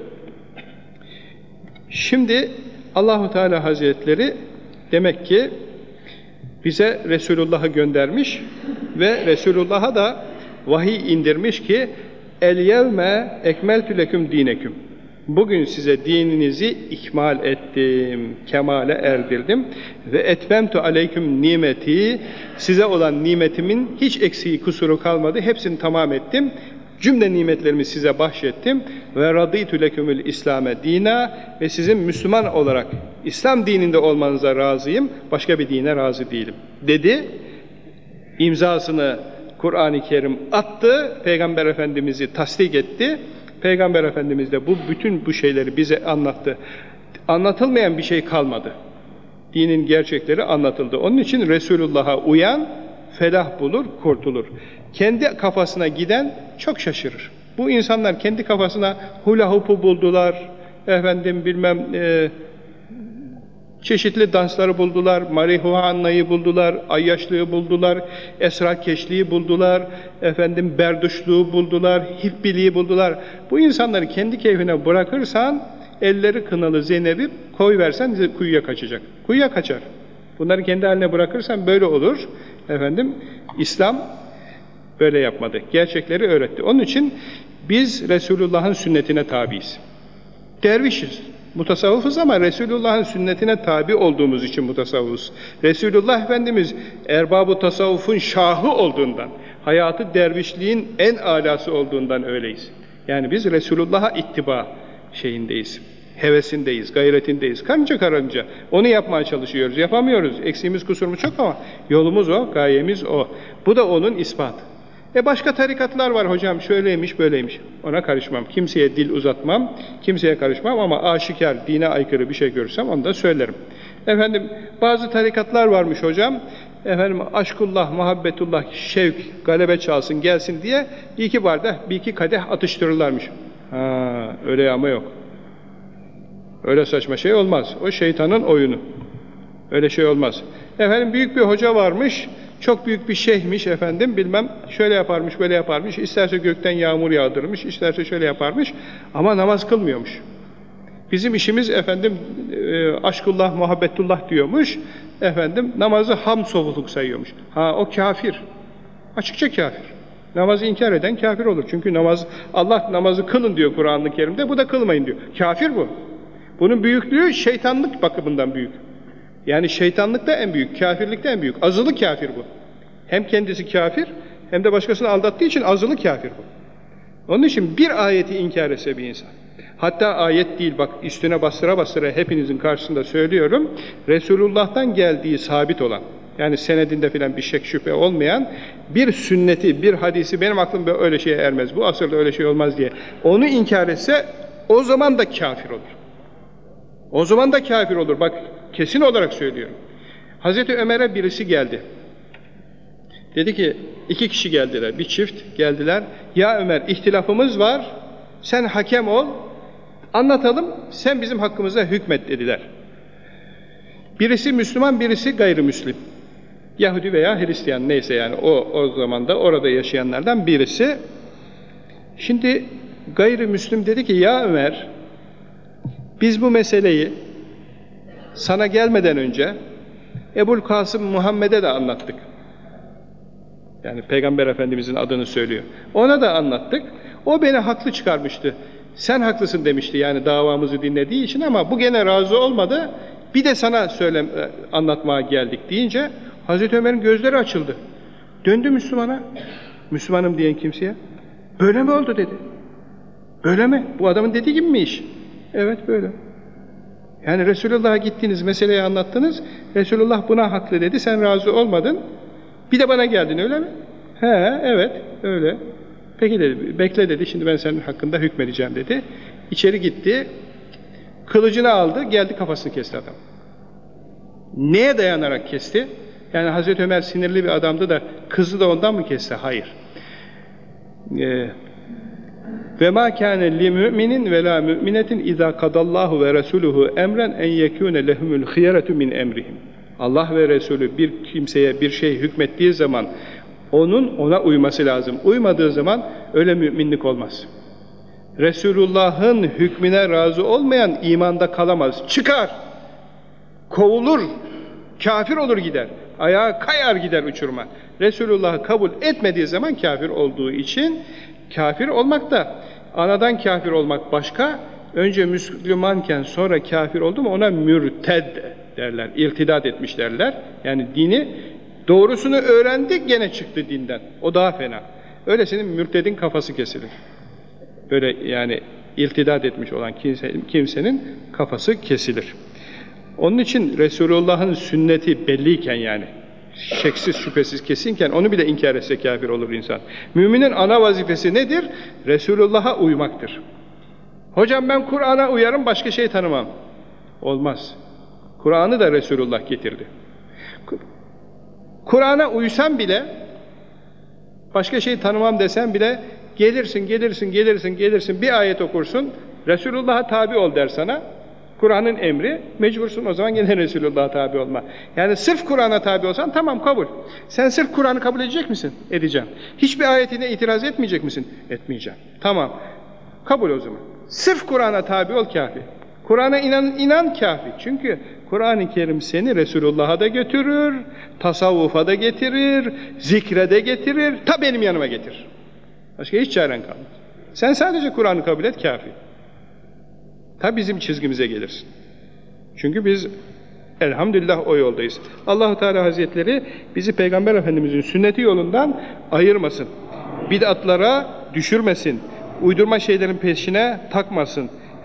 Şimdi Allahu Teala Hazretleri demek ki bize Resulullah'ı göndermiş ve Resulullah'a da vahiy indirmiş ki el yevme ekmeltü leküm dineküm. Bugün size dininizi ikmal ettim, kemale erdirdim ve etmemtu aleyküm nimeti, size olan nimetimin hiç eksiği kusuru kalmadı, hepsini tamam ettim. Cümle nimetlerimi size bahşettim ve radîtü lekümül İslame dina ve sizin Müslüman olarak İslam dininde olmanıza razıyım, başka bir dine razı değilim dedi. İmzasını Kur'an-ı Kerim attı, Peygamber Efendimiz'i tasdik etti. Peygamber Efendimiz de bu bütün bu şeyleri bize anlattı. Anlatılmayan bir şey kalmadı. Dinin gerçekleri anlatıldı. Onun için Resulullah'a uyan felah bulur, kurtulur. Kendi kafasına giden çok şaşırır. Bu insanlar kendi kafasına hula hoop'u buldular, efendim bilmem e, çeşitli dansları buldular, marihuanayı buldular, ayyaşlığı buldular, esrarkeşliği buldular, efendim berduşluğu buldular, hippiliği buldular. Bu insanları kendi keyfine bırakırsan, elleri kınalı Zeynep'i koyversen kuyuya kaçacak. Kuyuya kaçar. Bunları kendi haline bırakırsan böyle olur. Efendim, İslam böyle yapmadı. Gerçekleri öğretti. Onun için biz Resulullah'ın sünnetine tabiiz. Dervişiz. Mutasavvıfız ama Resulullah'ın sünnetine tabi olduğumuz için mutasavvıfız. Resulullah Efendimiz erbab-ı tasavvufun şahı olduğundan, hayatı dervişliğin en alası olduğundan öyleyiz. Yani biz Resulullah'a ittiba şeyindeyiz. hevesindeyiz, gayretindeyiz. Karınca karınca. Onu yapmaya çalışıyoruz. Yapamıyoruz. Eksiğimiz, kusurumuz çok ama yolumuz o, gayemiz o. Bu da onun ispatı. E başka tarikatlar var hocam, şöyleymiş, böyleymiş. Ona karışmam. Kimseye dil uzatmam, kimseye karışmam ama aşikar, dine aykırı bir şey görürsem onu da söylerim. Efendim, bazı tarikatlar varmış hocam. Efendim, aşkullah, muhabbetullah, şevk, galebe çalsın, gelsin diye bir iki bardak, bir iki kadeh atıştırırlarmış. Ha, öyle ama yok. Öyle saçma şey olmaz. O şeytanın oyunu. Öyle şey olmaz. Efendim, büyük bir hoca varmış, çok büyük bir şeyhmiş efendim, bilmem şöyle yaparmış, böyle yaparmış, isterse gökten yağmur yağdırmış, isterse şöyle yaparmış ama namaz kılmıyormuş. Bizim işimiz efendim e, aşkullah, muhabbetullah diyormuş, efendim namazı ham sovuluk sayıyormuş. Ha, o kafir. Açıkça kafir. Namazı inkar eden kafir olur. Çünkü namaz, Allah namazı kılın diyor Kur'an-ı Kerim'de, bu da kılmayın diyor. Kafir bu. Bunun büyüklüğü şeytanlık bakımından büyük. Yani şeytanlık da en büyük, kafirlik de en büyük. Azılı kafir bu. Hem kendisi kafir, hem de başkasını aldattığı için azılı kafir bu. Onun için bir ayeti inkar etse bir insan, hatta ayet değil, bak üstüne bastıra bastıra hepinizin karşısında söylüyorum, Resulullah'tan geldiği sabit olan, yani senedinde filan bir şek şüphe olmayan bir sünneti, bir hadisi, benim aklım böyle öyle şeye ermez, bu asırda öyle şey olmaz diye onu inkar etse, o zaman da kafir olur. O zaman da kafir olur. Bak, kesin olarak söylüyorum. Hazreti Ömer'e birisi geldi. Dedi ki, iki kişi geldiler, bir çift geldiler. Ya Ömer, ihtilafımız var, sen hakem ol, anlatalım, sen bizim hakkımıza hükmet dediler. Birisi Müslüman, birisi gayrimüslim. Yahudi veya Hristiyan, neyse yani o, o zamanda orada yaşayanlardan birisi. Şimdi gayrimüslim dedi ki, ya Ömer, biz bu meseleyi sana gelmeden önce Ebul Kasım Muhammed'e de anlattık. Yani Peygamber Efendimizin adını söylüyor. Ona da anlattık. O beni haklı çıkarmıştı. Sen haklısın demişti yani davamızı dinlediği için ama bu gene razı olmadı. Bir de sana söyle, anlatmaya geldik deyince Hazreti Ömer'in gözleri açıldı. Döndü Müslümana. Müslümanım diyen kimseye. Böyle mi oldu dedi. Böyle mi? Bu adamın dediği gibi mi iş? Evet böyle. Yani Resulullah'a gittiniz, meseleyi anlattınız. Resulullah buna haklı dedi. Sen razı olmadın. Bir de bana geldin öyle mi? He, evet öyle. Peki dedi, bekle dedi. Şimdi ben senin hakkında hükmedeceğim dedi. İçeri gitti. Kılıcını aldı, geldi kafasını kesti adam. Neye dayanarak kesti? Yani Hazreti Ömer sinirli bir adamdı da kızı da ondan mı kesti? Hayır. Ee, Ve ma kâne li mü'minin ve la mü'minetin izâ kadallahu ve resuluhu emren en yekûne lehumul khiyaretu min emrihim. Allah ve Resulü bir kimseye bir şey hükmettiği zaman onun ona uyması lazım. Uymadığı zaman öyle müminlik olmaz. Resulullah'ın hükmüne razı olmayan imanda kalamaz. Çıkar, kovulur, kafir olur gider. Ayağa kayar gider uçuruma. Resulullah'ı kabul etmediği zaman kafir olduğu için kafir olmak da anadan kafir olmak başka. Önce Müslümanken sonra kafir oldu mu ona mürted derler. İrtidat etmiş derler. Yani dini doğrusunu öğrendik gene çıktı dinden. O daha fena. Öylesinin mürtedin kafası kesilir. Böyle yani irtidat etmiş olan kimse, kimsenin kafası kesilir. Onun için Resulullah'ın sünneti belliyken yani şeksiz şüphesiz kesinken onu bile inkar etse kafir olur insan. Müminin ana vazifesi nedir? Resulullah'a uymaktır. Hocam ben Kur'an'a uyarım, başka şey tanımam. Olmaz. Kur'an'ı da Resulullah getirdi. Kur'an'a uysan bile, başka şey tanımam desen bile, gelirsin, gelirsin, gelirsin, gelirsin, bir ayet okursun, Resulullah'a tabi ol der sana. Kur'an'ın emri, mecbursun o zaman gene Resulullah'a tabi olma. Yani sırf Kur'an'a tabi olsan tamam kabul. Sen sırf Kur'an'ı kabul edecek misin? Edeceğim. Hiçbir ayetine itiraz etmeyecek misin? Etmeyeceğim. Tamam. Kabul o zaman. Sırf Kur'an'a tabi ol kafi. Kur'an'a inan, inan kafi. Çünkü Kur'an-ı Kerim seni Resulullah'a da götürür, tasavvufa da getirir, zikre de getirir, ta benim yanıma getir. Başka hiç çaren kalmaz. Sen sadece Kur'an'ı kabul et kafi. Ta bizim çizgimize gelirsin. Çünkü biz elhamdülillah o yoldayız. Allah-u Teala Hazretleri bizi Peygamber Efendimizin sünneti yolundan ayırmasın. Bid'atlara düşürmesin. Uydurma şeylerin peşine takmasın.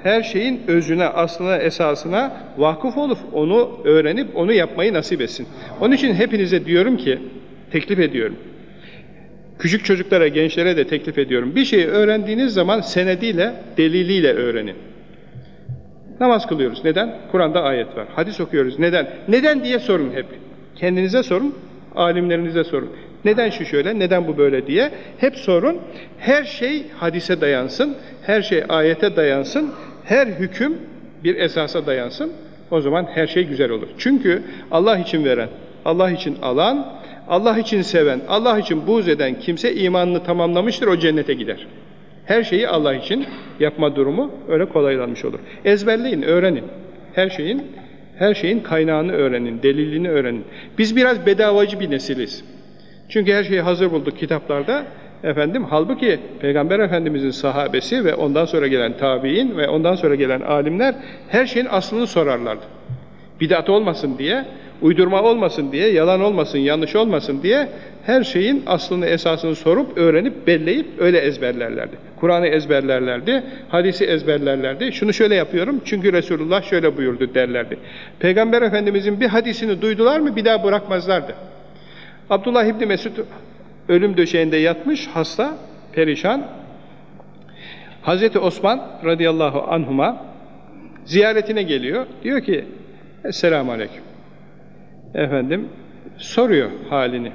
her şeyin özüne, aslına, esasına vakıf olup, onu öğrenip, onu yapmayı nasip etsin. Onun için hepinize diyorum ki, teklif ediyorum. Küçük çocuklara, gençlere de teklif ediyorum. Bir şeyi öğrendiğiniz zaman senediyle, deliliyle öğrenin. Namaz kılıyoruz. Neden? Kur'an'da ayet var. Hadis okuyoruz. Neden? Neden diye sorun hep. Kendinize sorun, alimlerinize sorun. Neden şu şöyle, neden bu böyle diye hep sorun. Her şey hadise dayansın, her şey ayete dayansın, her hüküm bir esasa dayansın. O zaman her şey güzel olur. Çünkü Allah için veren, Allah için alan, Allah için seven, Allah için buğz eden kimse imanını tamamlamıştır, o cennete gider. Her şeyi Allah için yapma durumu öyle kolaylanmış olur. Ezberleyin, öğrenin. Her şeyin her şeyin kaynağını öğrenin, delilini öğrenin. Biz biraz bedavacı bir nesiliz. Çünkü her şeyi hazır bulduk kitaplarda. Efendim, halbuki Peygamber Efendimizin sahabesi ve ondan sonra gelen tabi'in ve ondan sonra gelen alimler her şeyin aslını sorarlardı. Bidat olmasın diye, uydurma olmasın diye, yalan olmasın, yanlış olmasın diye her şeyin aslını, esasını sorup, öğrenip, belleyip öyle ezberlerlerdi. Kur'an'ı ezberlerlerdi, hadisi ezberlerlerdi. Şunu şöyle yapıyorum çünkü Resulullah şöyle buyurdu derlerdi. Peygamber Efendimizin bir hadisini duydular mı bir daha bırakmazlardı. Abdullah İbni Mesud ölüm döşeğinde yatmış, hasta, perişan. Hazreti Osman radıyallahu anhuma ziyaretine geliyor. Diyor ki, Esselamu Aleyküm. Efendim, soruyor halini.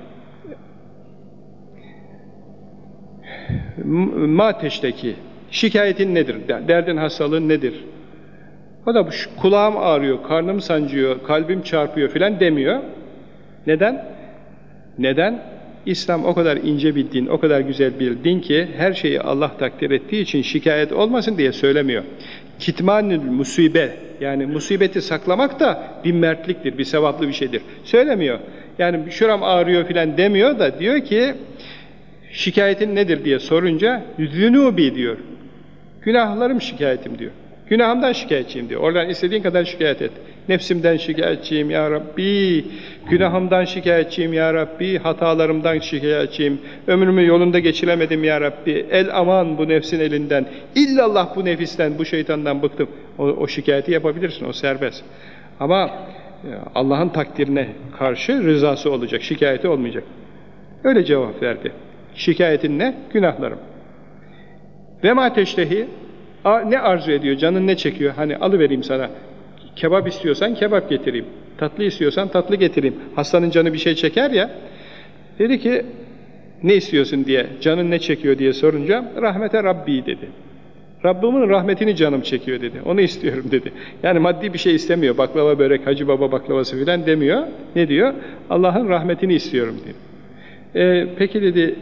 Mateş'teki şikayetin nedir? Derdin, hastalığın nedir? O da kulağım ağrıyor, karnım sancıyor, kalbim çarpıyor filan demiyor. Neden? Neden? İslam o kadar ince bir din, o kadar güzel bir din ki her şeyi Allah takdir ettiği için şikayet olmasın diye söylemiyor. Kitmanül musibe, yani musibeti saklamak da bir mertliktir, bir sevaplı bir şeydir. Söylemiyor. Yani şuram ağrıyor filan demiyor da diyor ki şikayetin nedir diye sorunca zünubi diyor. Günahlarım şikayetim diyor. Günahımdan şikayetçiyim diyor. Oradan istediğin kadar şikayet et. Nefsimden şikayetçiyim ya Rabbi. Günahımdan şikayetçiyim ya Rabbi. Hatalarımdan şikayetçiyim. Ömrümü yolunda geçiremedim ya Rabbi. El aman bu nefsin elinden. İllallah bu nefisten, bu şeytandan bıktım. O, o şikayeti yapabilirsin. O serbest. Ama Allah'ın takdirine karşı rızası olacak. Şikayeti olmayacak. Öyle cevap verdi. Şikayetin ne? Günahlarım. Ve ma teştehi, ne arzu ediyor, canın ne çekiyor? Hani alıvereyim sana. Kebap istiyorsan kebap getireyim. Tatlı istiyorsan tatlı getireyim. Hastanın canı bir şey çeker ya. Dedi ki, ne istiyorsun diye, canın ne çekiyor diye sorunca, rahmete Rabbi dedi. Rabbimin rahmetini canım çekiyor dedi. Onu istiyorum dedi. Yani maddi bir şey istemiyor. Baklava, börek, Hacı Baba baklavası filan demiyor. Ne diyor? Allah'ın rahmetini istiyorum diyor. Ee, peki dedi,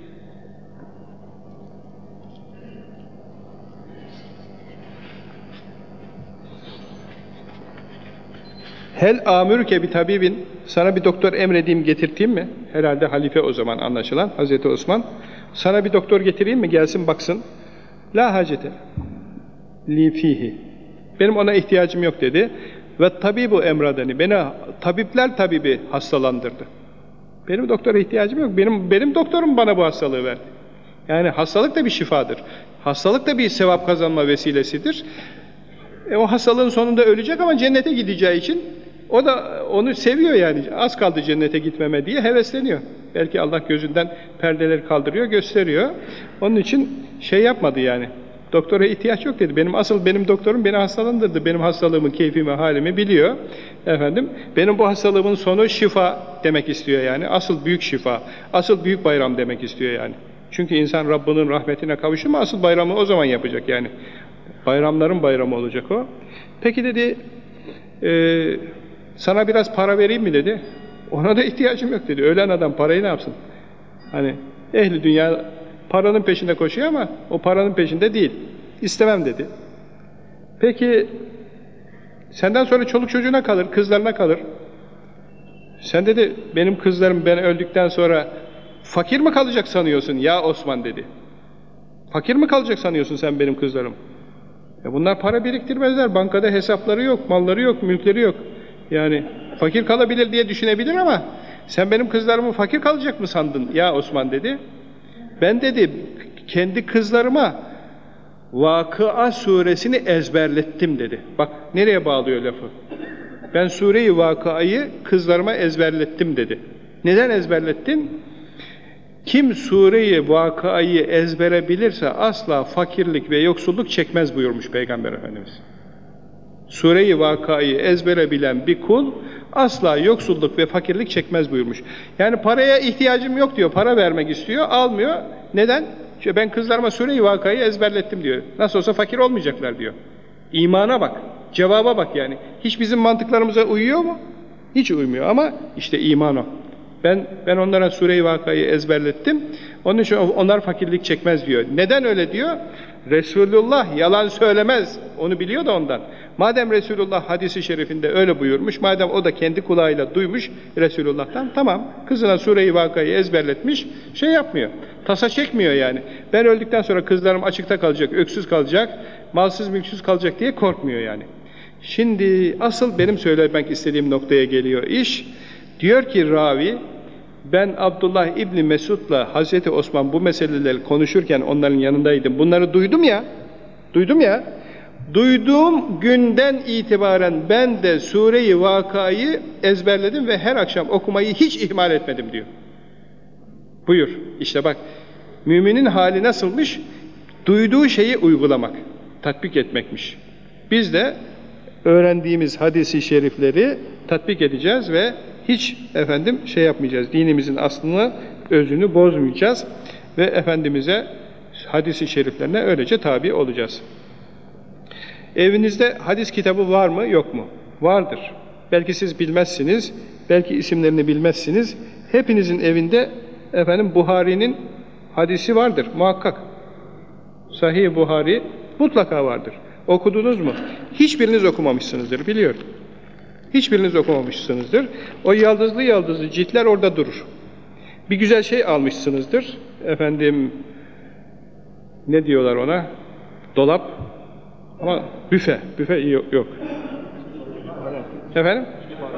hel amürke bir tabibin, sana bir doktor emredeyim getirteyim mi? Herhalde halife o zaman anlaşılan, Hazreti Osman. Sana bir doktor getireyim mi? Gelsin baksın. La hacete li fihi. Benim ona ihtiyacım yok dedi. Ve tabibu emradani. Beni tabipler tabibi hastalandırdı. Benim doktora ihtiyacım yok. Benim benim doktorum bana bu hastalığı verdi. Yani hastalık da bir şifadır. Hastalık da bir sevap kazanma vesilesidir. E, o hastalığın sonunda ölecek ama cennete gideceği için o da onu seviyor yani. Az kaldı cennete gitmeme diye hevesleniyor. Belki Allah gözünden perdeleri kaldırıyor, gösteriyor. Onun için şey yapmadı yani. Doktora ihtiyaç yok dedi. Benim asıl benim doktorum beni hastalandırdı. Benim hastalığımı, keyfimi, halimi biliyor. Efendim, benim bu hastalığımın sonu şifa demek istiyor yani. Asıl büyük şifa, asıl büyük bayram demek istiyor yani. Çünkü insan Rabbinin rahmetine kavuştu mu asıl bayramı o zaman yapacak yani. Bayramların bayramı olacak o. Peki dedi, e, sana biraz para vereyim mi dedi. Ona da ihtiyacım yok dedi. Ölen adam parayı ne yapsın? Hani ehli dünya paranın peşinde koşuyor ama o paranın peşinde değil. İstemem dedi. Peki senden sonra çoluk çocuğuna kalır, kızlarına kalır. Sen dedi benim kızlarım ben öldükten sonra fakir mi kalacak sanıyorsun ya Osman dedi. Fakir mi kalacak sanıyorsun sen benim kızlarım? Ya bunlar para biriktirmezler. Bankada hesapları yok, malları yok, mülkleri yok. Yani fakir kalabilir diye düşünebilir ama sen benim kızlarımı fakir kalacak mı sandın ya Osman dedi. Ben dedi kendi kızlarıma Vakıa suresini ezberlettim dedi. Bak nereye bağlıyor lafı? Ben Sure-i Vakıa'yı kızlarıma ezberlettim dedi. Neden ezberlettin? Kim Sure-i Vakıa'yı ezbere bilirse asla fakirlik ve yoksulluk çekmez buyurmuş Peygamber Efendimiz. Sure-i Vakıa'yı ezbere bilen bir kul asla yoksulluk ve fakirlik çekmez buyurmuş. Yani paraya ihtiyacım yok diyor, para vermek istiyor, almıyor. Neden? İşte ben kızlarıma Sure-i Vakıa'yı ezberlettim diyor. Nasıl olsa fakir olmayacaklar diyor. İmana bak, cevaba bak yani. Hiç bizim mantıklarımıza uyuyor mu? Hiç uymuyor ama işte iman o. Ben ben onlara Sure-i Vakıa'yı ezberlettim. Onun için onlar fakirlik çekmez diyor. Neden öyle diyor? Resulullah yalan söylemez. Onu biliyor da ondan. Madem Resulullah hadisi şerifinde öyle buyurmuş, madem o da kendi kulağıyla duymuş Resulullah'tan, tamam, kızına Sure-i Vakıa'yı ezberletmiş, şey yapmıyor, tasa çekmiyor yani. Ben öldükten sonra kızlarım açıkta kalacak, öksüz kalacak, malsız mülksüz kalacak diye korkmuyor yani. Şimdi asıl benim söylemek istediğim noktaya geliyor iş. Diyor ki ravi, ben Abdullah İbni Mesud'la Hazreti Osman bu meseleleri konuşurken onların yanındaydım. Bunları duydum ya, duydum ya, duyduğum günden itibaren ben de Sure-i Vakıa'yı ezberledim ve her akşam okumayı hiç ihmal etmedim diyor. Buyur, işte bak, müminin hali nasılmış? Duyduğu şeyi uygulamak, tatbik etmekmiş. Biz de öğrendiğimiz hadis-i şerifleri tatbik edeceğiz ve hiç efendim şey yapmayacağız, dinimizin aslını, özünü bozmayacağız ve Efendimiz'e, hadis-i şeriflerine öylece tabi olacağız. Evinizde hadis kitabı var mı, yok mu? Vardır. Belki siz bilmezsiniz, belki isimlerini bilmezsiniz. Hepinizin evinde efendim Buhari'nin hadisi vardır, muhakkak. Sahih Buhari mutlaka vardır. Okudunuz mu? Hiçbiriniz okumamışsınızdır, biliyorum. Hiçbiriniz okumamışsınızdır. O yaldızlı yaldızlı ciltler orada durur. Bir güzel şey almışsınızdır. Efendim, ne diyorlar ona? Dolap. Ama büfe. Büfe yok. yok. Efendim?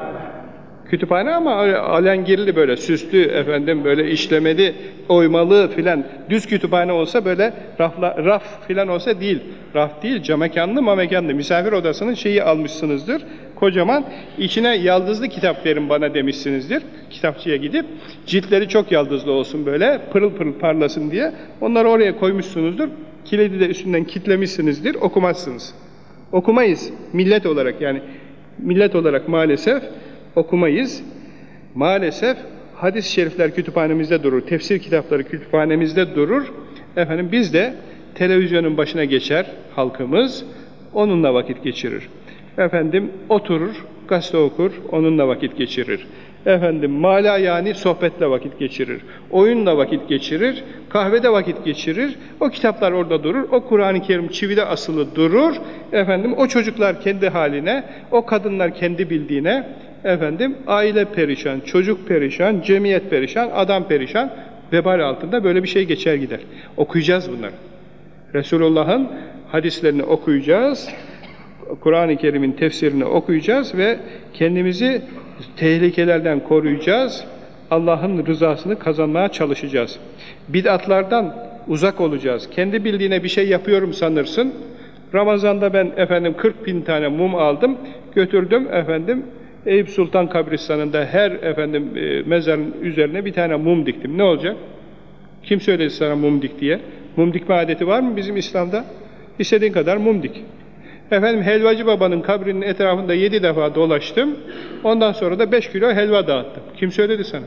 Kütüphane ama alengirli böyle, süslü efendim, böyle işlemeli, oymalı filan. Düz kütüphane olsa böyle rafla, raf filan olsa değil. Raf değil, camekanlı mamekanlı. Misafir odasının şeyi almışsınızdır. Kocaman, içine yaldızlı kitap verin bana demişsinizdir. Kitapçıya gidip, ciltleri çok yaldızlı olsun böyle, pırıl pırıl parlasın diye. Onları oraya koymuşsunuzdur. Kilidi de üstünden kitlemişsinizdir. Okumazsınız. Okumayız. Millet olarak yani. Millet olarak maalesef okumayız. Maalesef hadis-i şerifler kütüphanemizde durur. Tefsir kitapları kütüphanemizde durur. Efendim biz de televizyonun başına geçer halkımız. Onunla vakit geçirir. Efendim oturur, gazete okur, onunla vakit geçirir. Efendim mala yani sohbetle vakit geçirir. Oyunla vakit geçirir, kahvede vakit geçirir. O kitaplar orada durur. O Kur'an-ı Kerim çivide asılı durur. Efendim o çocuklar kendi haline, o kadınlar kendi bildiğine, efendim aile perişan, çocuk perişan, cemiyet perişan, adam perişan. Vebal altında böyle bir şey geçer gider. Okuyacağız bunları. Resulullah'ın hadislerini okuyacağız. Kur'an-ı Kerim'in tefsirini okuyacağız ve kendimizi tehlikelerden koruyacağız. Allah'ın rızasını kazanmaya çalışacağız. Bid'atlardan uzak olacağız. Kendi bildiğine bir şey yapıyorum sanırsın. Ramazan'da ben efendim kırk bin tane mum aldım, götürdüm efendim Eyüp Sultan kabristanında her efendim e, mezarın üzerine bir tane mum diktim. Ne olacak? Kim söyledi sana mum dik diye? Mum dikme adeti var mı bizim İslam'da? İstediğin kadar mum dik. Efendim helvacı babanın kabrinin etrafında yedi defa dolaştım. Ondan sonra da beş kilo helva dağıttım. Kim söyledi sana?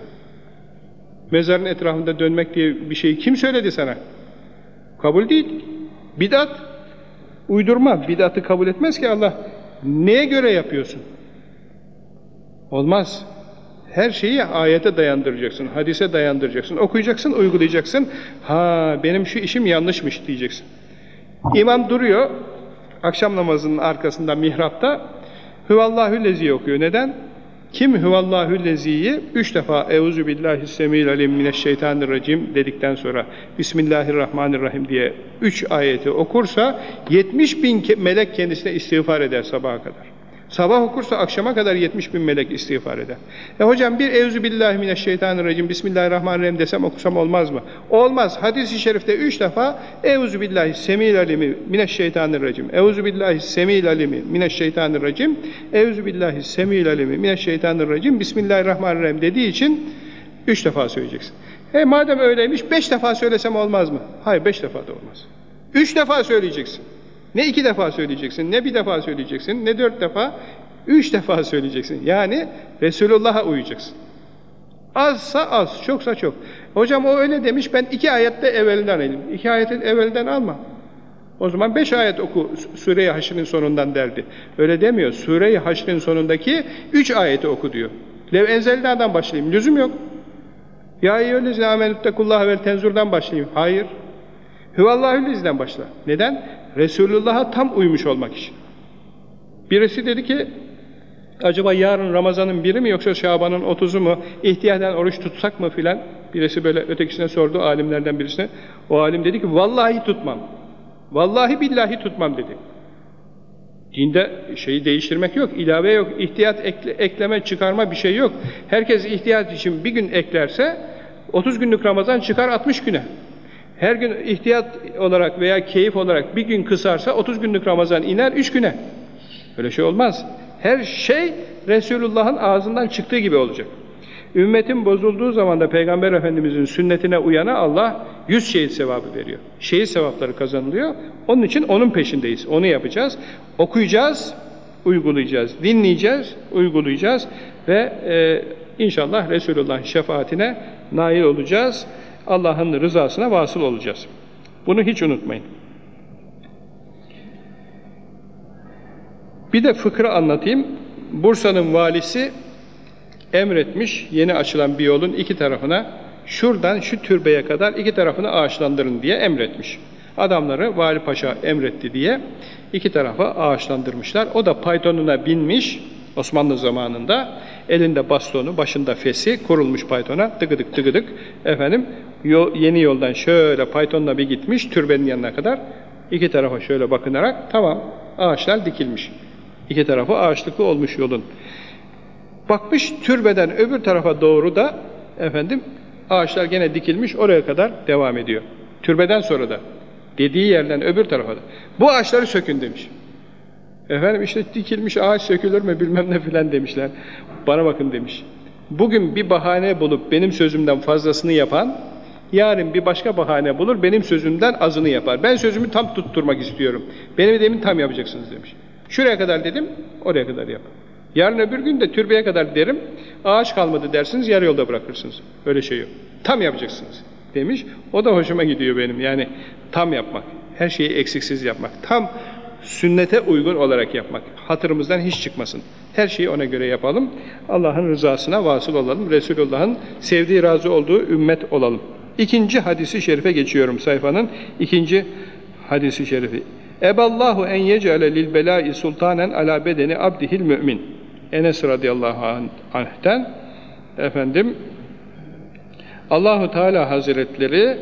Mezarın etrafında dönmek diye bir şeyi kim söyledi sana? Kabul değil. Bid'at. Uydurma. Bid'atı kabul etmez ki Allah. Neye göre yapıyorsun? Olmaz. Her şeyi ayete dayandıracaksın, hadise dayandıracaksın, okuyacaksın, uygulayacaksın. Ha, benim şu işim yanlışmış diyeceksin. İmam duruyor, akşam namazının arkasında mihrapta Hüvallahüllezi okuyor. Neden? Kim Hüvallahüllezi'yi üç defa Euzu billahi semîl alim mineşşeytanirracim dedikten sonra Bismillahirrahmanirrahim diye üç ayeti okursa yetmiş bin melek kendisine istiğfar eder sabaha kadar. Sabah okursa akşama kadar yetmiş bin melek istiğfar eder. E hocam bir Euzubillahimineşşeytanirracim, Bismillahirrahmanirrahim desem okusam olmaz mı? Olmaz. Hadis-i şerifte üç defa Euzubillahissemi'l-alimi mineşşeytanirracim, Euzubillahissemi'l-alimi mineşşeytanirracim, Euzubillahissemi'l-alimi mineşşeytanirracim, Bismillahirrahmanirrahim dediği için üç defa söyleyeceksin. E madem öyleymiş, beş defa söylesem olmaz mı? Hayır, beş defa da olmaz. Üç defa söyleyeceksin. Ne iki defa söyleyeceksin, ne bir defa söyleyeceksin, ne dört defa, üç defa söyleyeceksin. Yani Resulullah'a uyacaksın. Azsa az, çoksa çok. Hocam o öyle demiş, ben iki ayette evvelinden alayım. İki ayetin evvelinden alma. O zaman beş ayet oku Sure-i Haşr'ın sonundan derdi. Öyle demiyor. Sure-i Haşr'ın sonundaki üç ayeti oku diyor. Lev enzelna'dan başlayayım. Lüzum yok. Ya eyyühellezine amenüttekullaha vel tenzur'dan başlayayım. Hayır. Hüvallahülleziden başla. Neden? Resulullah'a tam uymuş olmak için. Birisi dedi ki, acaba yarın Ramazan'ın biri mi yoksa Şaban'ın otuzu mu? İhtiyaten oruç tutsak mı filan? Birisi böyle ötekisine sordu, alimlerden birisine. O alim dedi ki, vallahi tutmam. Vallahi billahi tutmam dedi. Dinde şeyi değiştirmek yok, ilave yok, ihtiyat ekle, ekleme, çıkarma bir şey yok. Herkes ihtiyat için bir gün eklerse, otuz günlük Ramazan çıkar altmış güne. Her gün ihtiyat olarak veya keyif olarak bir gün kısarsa otuz günlük Ramazan iner üç güne. Öyle şey olmaz. Her şey Resulullah'ın ağzından çıktığı gibi olacak. Ümmetin bozulduğu zaman da Peygamber Efendimiz'in sünnetine uyana Allah yüz şehit sevabı veriyor. Şehit sevapları kazanılıyor. Onun için onun peşindeyiz. Onu yapacağız. Okuyacağız, uygulayacağız. Dinleyeceğiz, uygulayacağız ve e, inşallah Resulullah'ın şefaatine nail olacağız. Allah'ın rızasına vasıl olacağız. Bunu hiç unutmayın. Bir de fıkra anlatayım. Bursa'nın valisi emretmiş yeni açılan bir yolun iki tarafına şuradan şu türbeye kadar iki tarafını ağaçlandırın diye emretmiş. Adamları Vali Paşa emretti diye iki tarafa ağaçlandırmışlar. O da paytonuna binmiş Osmanlı zamanında, elinde bastonu, başında fesi, kurulmuş paytona, tıgıdık tıgıdık efendim yol, yeni yoldan şöyle paytonla bir gitmiş türbenin yanına kadar, iki tarafa şöyle bakınarak tamam ağaçlar dikilmiş. İki tarafı ağaçlıklı olmuş yolun. Bakmış türbeden öbür tarafa doğru da efendim ağaçlar gene dikilmiş, oraya kadar devam ediyor. Türbeden sonra da dediği yerden öbür tarafa da. Bu ağaçları sökün demiş. Efendim işte dikilmiş ağaç sökülür mü bilmem ne filan demişler. Bana bakın demiş. Bugün bir bahane bulup benim sözümden fazlasını yapan, yarın bir başka bahane bulur, benim sözümden azını yapar. Ben sözümü tam tutturmak istiyorum. Benim dediğimi tam yapacaksınız demiş. Şuraya kadar dedim, oraya kadar yap. Yarın öbür gün de türbeye kadar derim, ağaç kalmadı dersiniz, yarı yolda bırakırsınız. Öyle şey yok. Tam yapacaksınız demiş. O da hoşuma gidiyor benim. Yani tam yapmak, her şeyi eksiksiz yapmak, tam sünnete uygun olarak yapmak. Hatırımızdan hiç çıkmasın. Her şeyi ona göre yapalım. Allah'ın rızasına vasıl olalım. Resulullah'ın sevdiği, razı olduğu ümmet olalım. İkinci hadisi şerife geçiyorum sayfanın. İkinci hadisi şerifi. Eballahu en yec'ale lil belâi sultanen ala bedeni abdihil mü'min. Enes radıyallahu anh'ten efendim Allahu Teala Hazretleri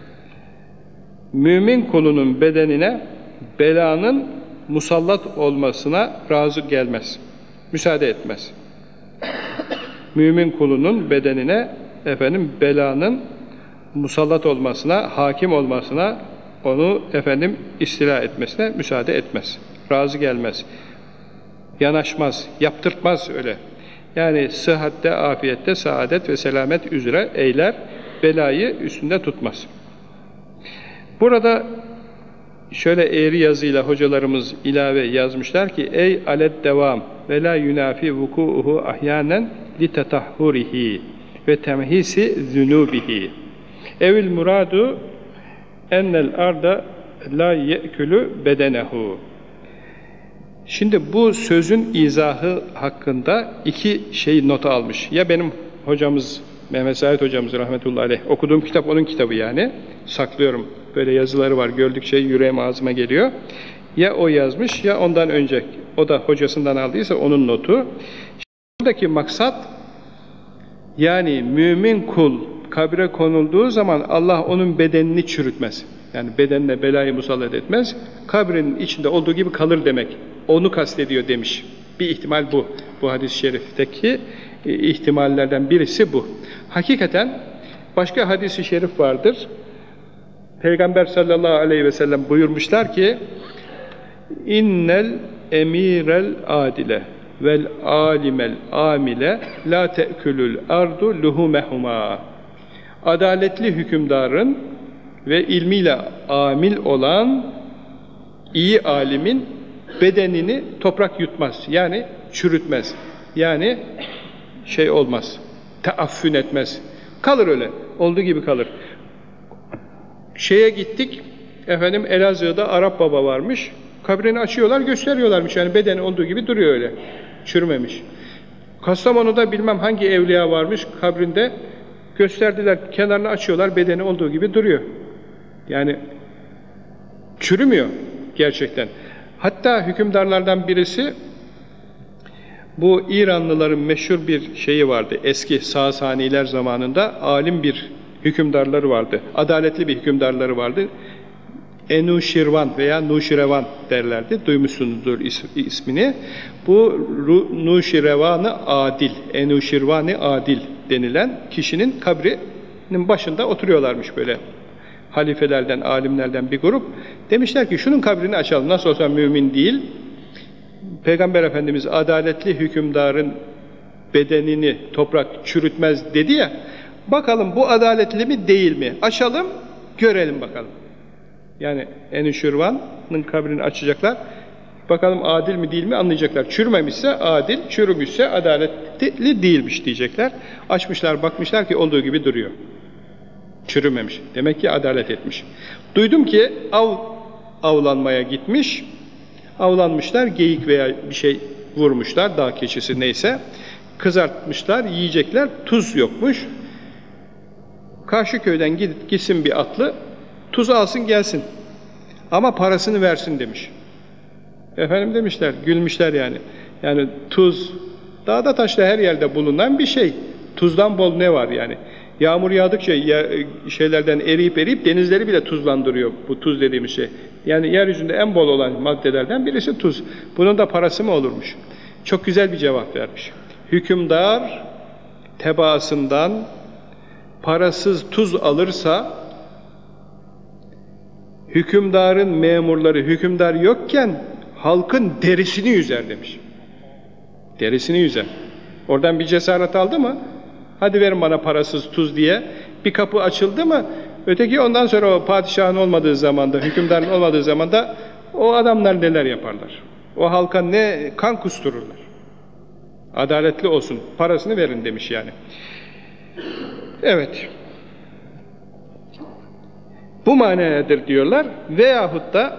mümin kulunun bedenine belanın musallat olmasına razı gelmez. Müsaade etmez. Mümin kulunun bedenine efendim belanın musallat olmasına, hakim olmasına, onu efendim istila etmesine müsaade etmez. Razı gelmez. Yanaşmaz, yaptırtmaz öyle. Yani sıhhatte, afiyette, saadet ve selamet üzere eyler, belayı üstünde tutmaz. Burada şöyle eğri yazıyla hocalarımız ilave yazmışlar ki ey alet devam ve la yunafi vuku'uhu ahyanen li tetahhurihi ve temhisi zunubihi evil muradu ennel arda la ye'külü bedenehu. Şimdi bu sözün izahı hakkında iki şey nota almış. Ya benim hocamız Mehmet Said hocamız rahmetullahi aleyh, okuduğum kitap onun kitabı yani, saklıyorum, böyle yazıları var, gördükçe yüreğim ağzıma geliyor. Ya o yazmış ya ondan önce, o da hocasından aldıysa onun notu. Buradaki maksat, yani mümin kul kabre konulduğu zaman Allah onun bedenini çürütmez. Yani bedenine belayı musallat etmez. Kabrin içinde olduğu gibi kalır demek. Onu kastediyor demiş. Bir ihtimal bu. Bu hadis-i şerifteki e, ihtimallerden birisi bu. Hakikaten başka hadis-i şerif vardır. Peygamber sallallahu aleyhi ve sellem buyurmuşlar ki innel emirel adile vel alimel amile la te'kulul ardu luhumehuma. Adaletli hükümdarın ve ilmiyle amil olan iyi alimin bedenini toprak yutmaz. Yani çürütmez. Yani şey olmaz. Teaffün etmez. Kalır öyle. Olduğu gibi kalır. Şeye gittik. Efendim Elazığ'da Arap baba varmış. Kabrini açıyorlar, gösteriyorlarmış. Yani bedeni olduğu gibi duruyor öyle. Çürümemiş. Kastamonu'da bilmem hangi evliya varmış kabrinde. Gösterdiler, kenarını açıyorlar, bedeni olduğu gibi duruyor. Yani çürümüyor gerçekten. Hatta hükümdarlardan birisi, bu İranlıların meşhur bir şeyi vardı. Eski Sasaniler zamanında alim bir hükümdarları vardı. Adaletli bir hükümdarları vardı. Enuşirvan veya Nuşirevan derlerdi. Duymuşsunuzdur is ismini. Bu Nuşirevan-ı Adil, Enuşirvan-ı Adil denilen kişinin kabrinin başında oturuyorlarmış böyle. Halifelerden, alimlerden bir grup. Demişler ki şunun kabrini açalım. Nasıl olsa mümin değil. Peygamber Efendimiz adaletli hükümdarın bedenini toprak çürütmez dedi ya. Bakalım bu adaletli mi değil mi? Açalım, görelim bakalım. Yani Enüşirvan'ın kabrini açacaklar. Bakalım adil mi değil mi anlayacaklar. Çürümemişse adil, çürümüşse adaletli değilmiş diyecekler. Açmışlar, bakmışlar ki olduğu gibi duruyor. Çürümemiş. Demek ki adalet etmiş. Duydum ki av avlanmaya gitmiş. Avlanmışlar, geyik veya bir şey vurmuşlar, dağ keçisi neyse. Kızartmışlar, yiyecekler, tuz yokmuş. Karşı köyden gidip gitsin bir atlı, tuz alsın gelsin. Ama parasını versin demiş. Efendim demişler, gülmüşler yani. Yani tuz, dağda taşta her yerde bulunan bir şey. Tuzdan bol ne var yani? Yağmur yağdıkça şeylerden eriyip eriyip denizleri bile tuzlandırıyor bu tuz dediğimiz şey. Yani yeryüzünde en bol olan maddelerden birisi tuz. Bunun da parası mı olurmuş? Çok güzel bir cevap vermiş. Hükümdar tebaasından parasız tuz alırsa hükümdarın memurları hükümdar yokken halkın derisini yüzer demiş. Derisini yüzer. Oradan bir cesaret aldı mı? Hadi verin bana parasız tuz diye. Bir kapı açıldı mı? Öteki ondan sonra o padişahın olmadığı zamanda, hükümdarın olmadığı zamanda o adamlar neler yaparlar? O halka ne kan kustururlar. Adaletli olsun, parasını verin demiş yani. Evet. Bu manayadır diyorlar. Veyahut da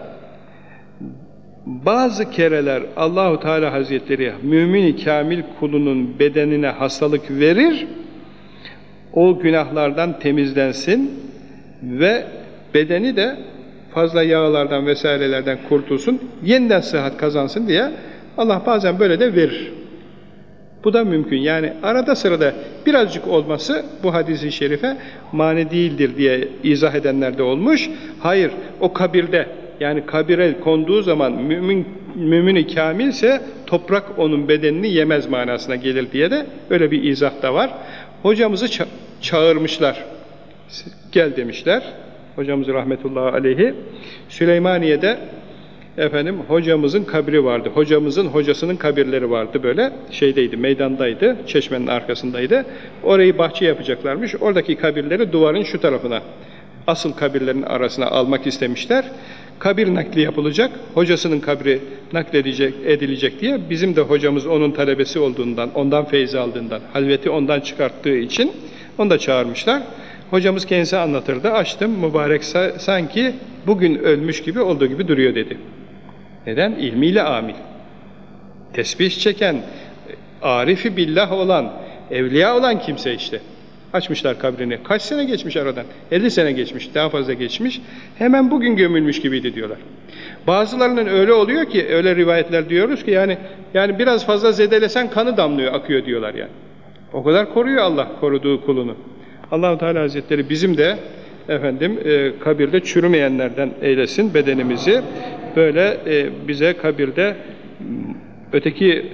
bazı kereler Allahu Teala Hazretleri mümin-i kamil kulunun bedenine hastalık verir, o günahlardan temizlensin ve bedeni de fazla yağlardan vesairelerden kurtulsun, yeniden sıhhat kazansın diye Allah bazen böyle de verir. Bu da mümkün. Yani arada sırada birazcık olması bu hadis-i şerife mani değildir diye izah edenler de olmuş. Hayır, o kabirde, yani kabire konduğu zaman mümin, mümin-i kamilse toprak onun bedenini yemez manasına gelir diye de öyle bir izah da var. Hocamızı ça çağırmışlar. Gel demişler. Hocamız rahmetullahi aleyhi. Süleymaniye'de efendim hocamızın kabri vardı. Hocamızın hocasının kabirleri vardı böyle. Şeydeydi, meydandaydı. Çeşmenin arkasındaydı. Orayı bahçe yapacaklarmış. Oradaki kabirleri duvarın şu tarafına, asıl kabirlerin arasına almak istemişler. Kabir nakli yapılacak. Hocasının kabri nakledilecek, edilecek diye bizim de hocamız onun talebesi olduğundan, ondan feyz aldığından, halveti ondan çıkarttığı için onu da çağırmışlar. Hocamız kendisi anlatırdı. Açtım, mübarek sanki bugün ölmüş gibi olduğu gibi duruyor dedi. Neden? İlmiyle amil. Tesbih çeken, arifi billah olan, evliya olan kimse işte. Açmışlar kabrini. Kaç sene geçmiş aradan? elli sene geçmiş, daha fazla geçmiş. Hemen bugün gömülmüş gibiydi diyorlar. Bazılarının öyle oluyor ki, öyle rivayetler diyoruz ki yani yani biraz fazla zedelesen kanı damlıyor, akıyor diyorlar yani. O kadar koruyor Allah koruduğu kulunu. Allah-u Teala Hazretleri bizim de efendim e, kabirde çürümeyenlerden eylesin bedenimizi. Böyle e, bize kabirde öteki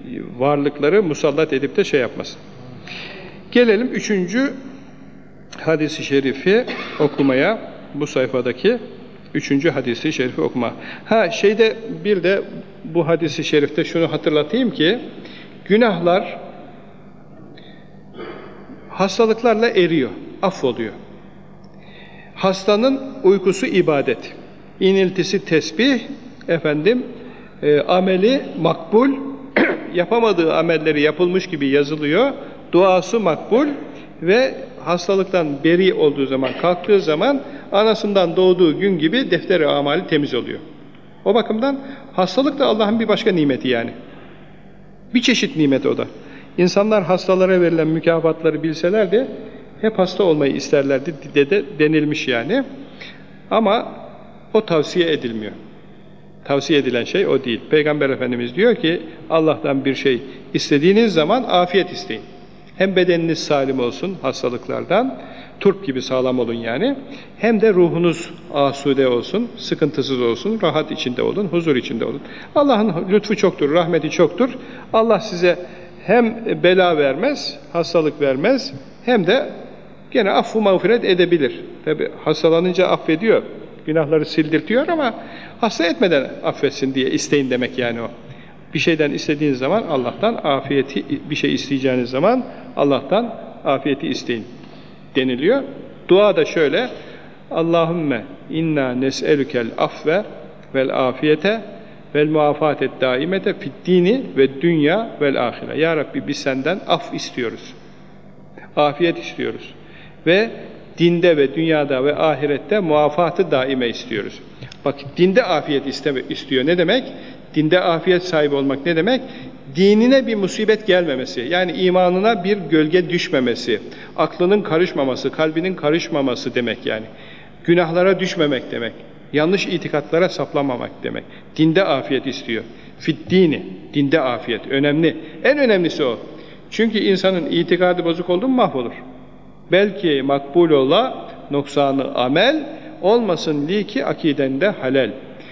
varlıkları musallat edip de şey yapmasın. Gelelim üçüncü hadis-i şerifi okumaya, bu sayfadaki üçüncü hadis-i şerifi okuma. Ha şeyde bir de bu hadis-i şerifte şunu hatırlatayım ki, günahlar hastalıklarla eriyor, affoluyor. Hastanın uykusu ibadet, iniltisi tesbih, efendim e, ameli makbul, yapamadığı amelleri yapılmış gibi yazılıyor, duası makbul ve hastalıktan beri olduğu zaman, kalktığı zaman anasından doğduğu gün gibi defteri amali temiz oluyor. O bakımdan hastalık da Allah'ın bir başka nimeti yani. Bir çeşit nimet o da. İnsanlar hastalara verilen mükafatları bilselerdi hep hasta olmayı isterlerdi de denilmiş yani. Ama o tavsiye edilmiyor. Tavsiye edilen şey o değil. Peygamber Efendimiz diyor ki Allah'tan bir şey istediğiniz zaman afiyet isteyin. Hem bedeniniz salim olsun hastalıklardan, turp gibi sağlam olun yani. Hem de ruhunuz asude olsun, sıkıntısız olsun, rahat içinde olun, huzur içinde olun. Allah'ın lütfu çoktur, rahmeti çoktur. Allah size hem bela vermez, hastalık vermez, hem de gene affu mağfiret edebilir. Tabi hastalanınca affediyor, günahları sildirtiyor ama hasta etmeden affetsin diye isteyin demek yani o. Bir şeyden istediğiniz zaman Allah'tan afiyeti, bir şey isteyeceğiniz zaman Allah'tan afiyeti isteyin deniliyor. Dua da şöyle: Allahümme inna nes'elükel afve vel afiyete vel muafatet daimete fid dini ve dünya vel ahire. Ya Rabbi biz senden af istiyoruz. Afiyet istiyoruz. Ve dinde ve dünyada ve ahirette muafatı daime istiyoruz. Bak dinde afiyet isteme, istiyor. Ne demek? Dinde afiyet sahibi olmak ne demek? Dinine bir musibet gelmemesi, yani imanına bir gölge düşmemesi, aklının karışmaması, kalbinin karışmaması demek yani. Günahlara düşmemek demek, yanlış itikatlara saplamamak demek. Dinde afiyet istiyor. Fit dini, dinde afiyet, önemli. En önemlisi o. Çünkü insanın itikadı bozuk oldu mu mahvolur. Belki makbul ola, noksanı amel, olmasın li ki akidende halel.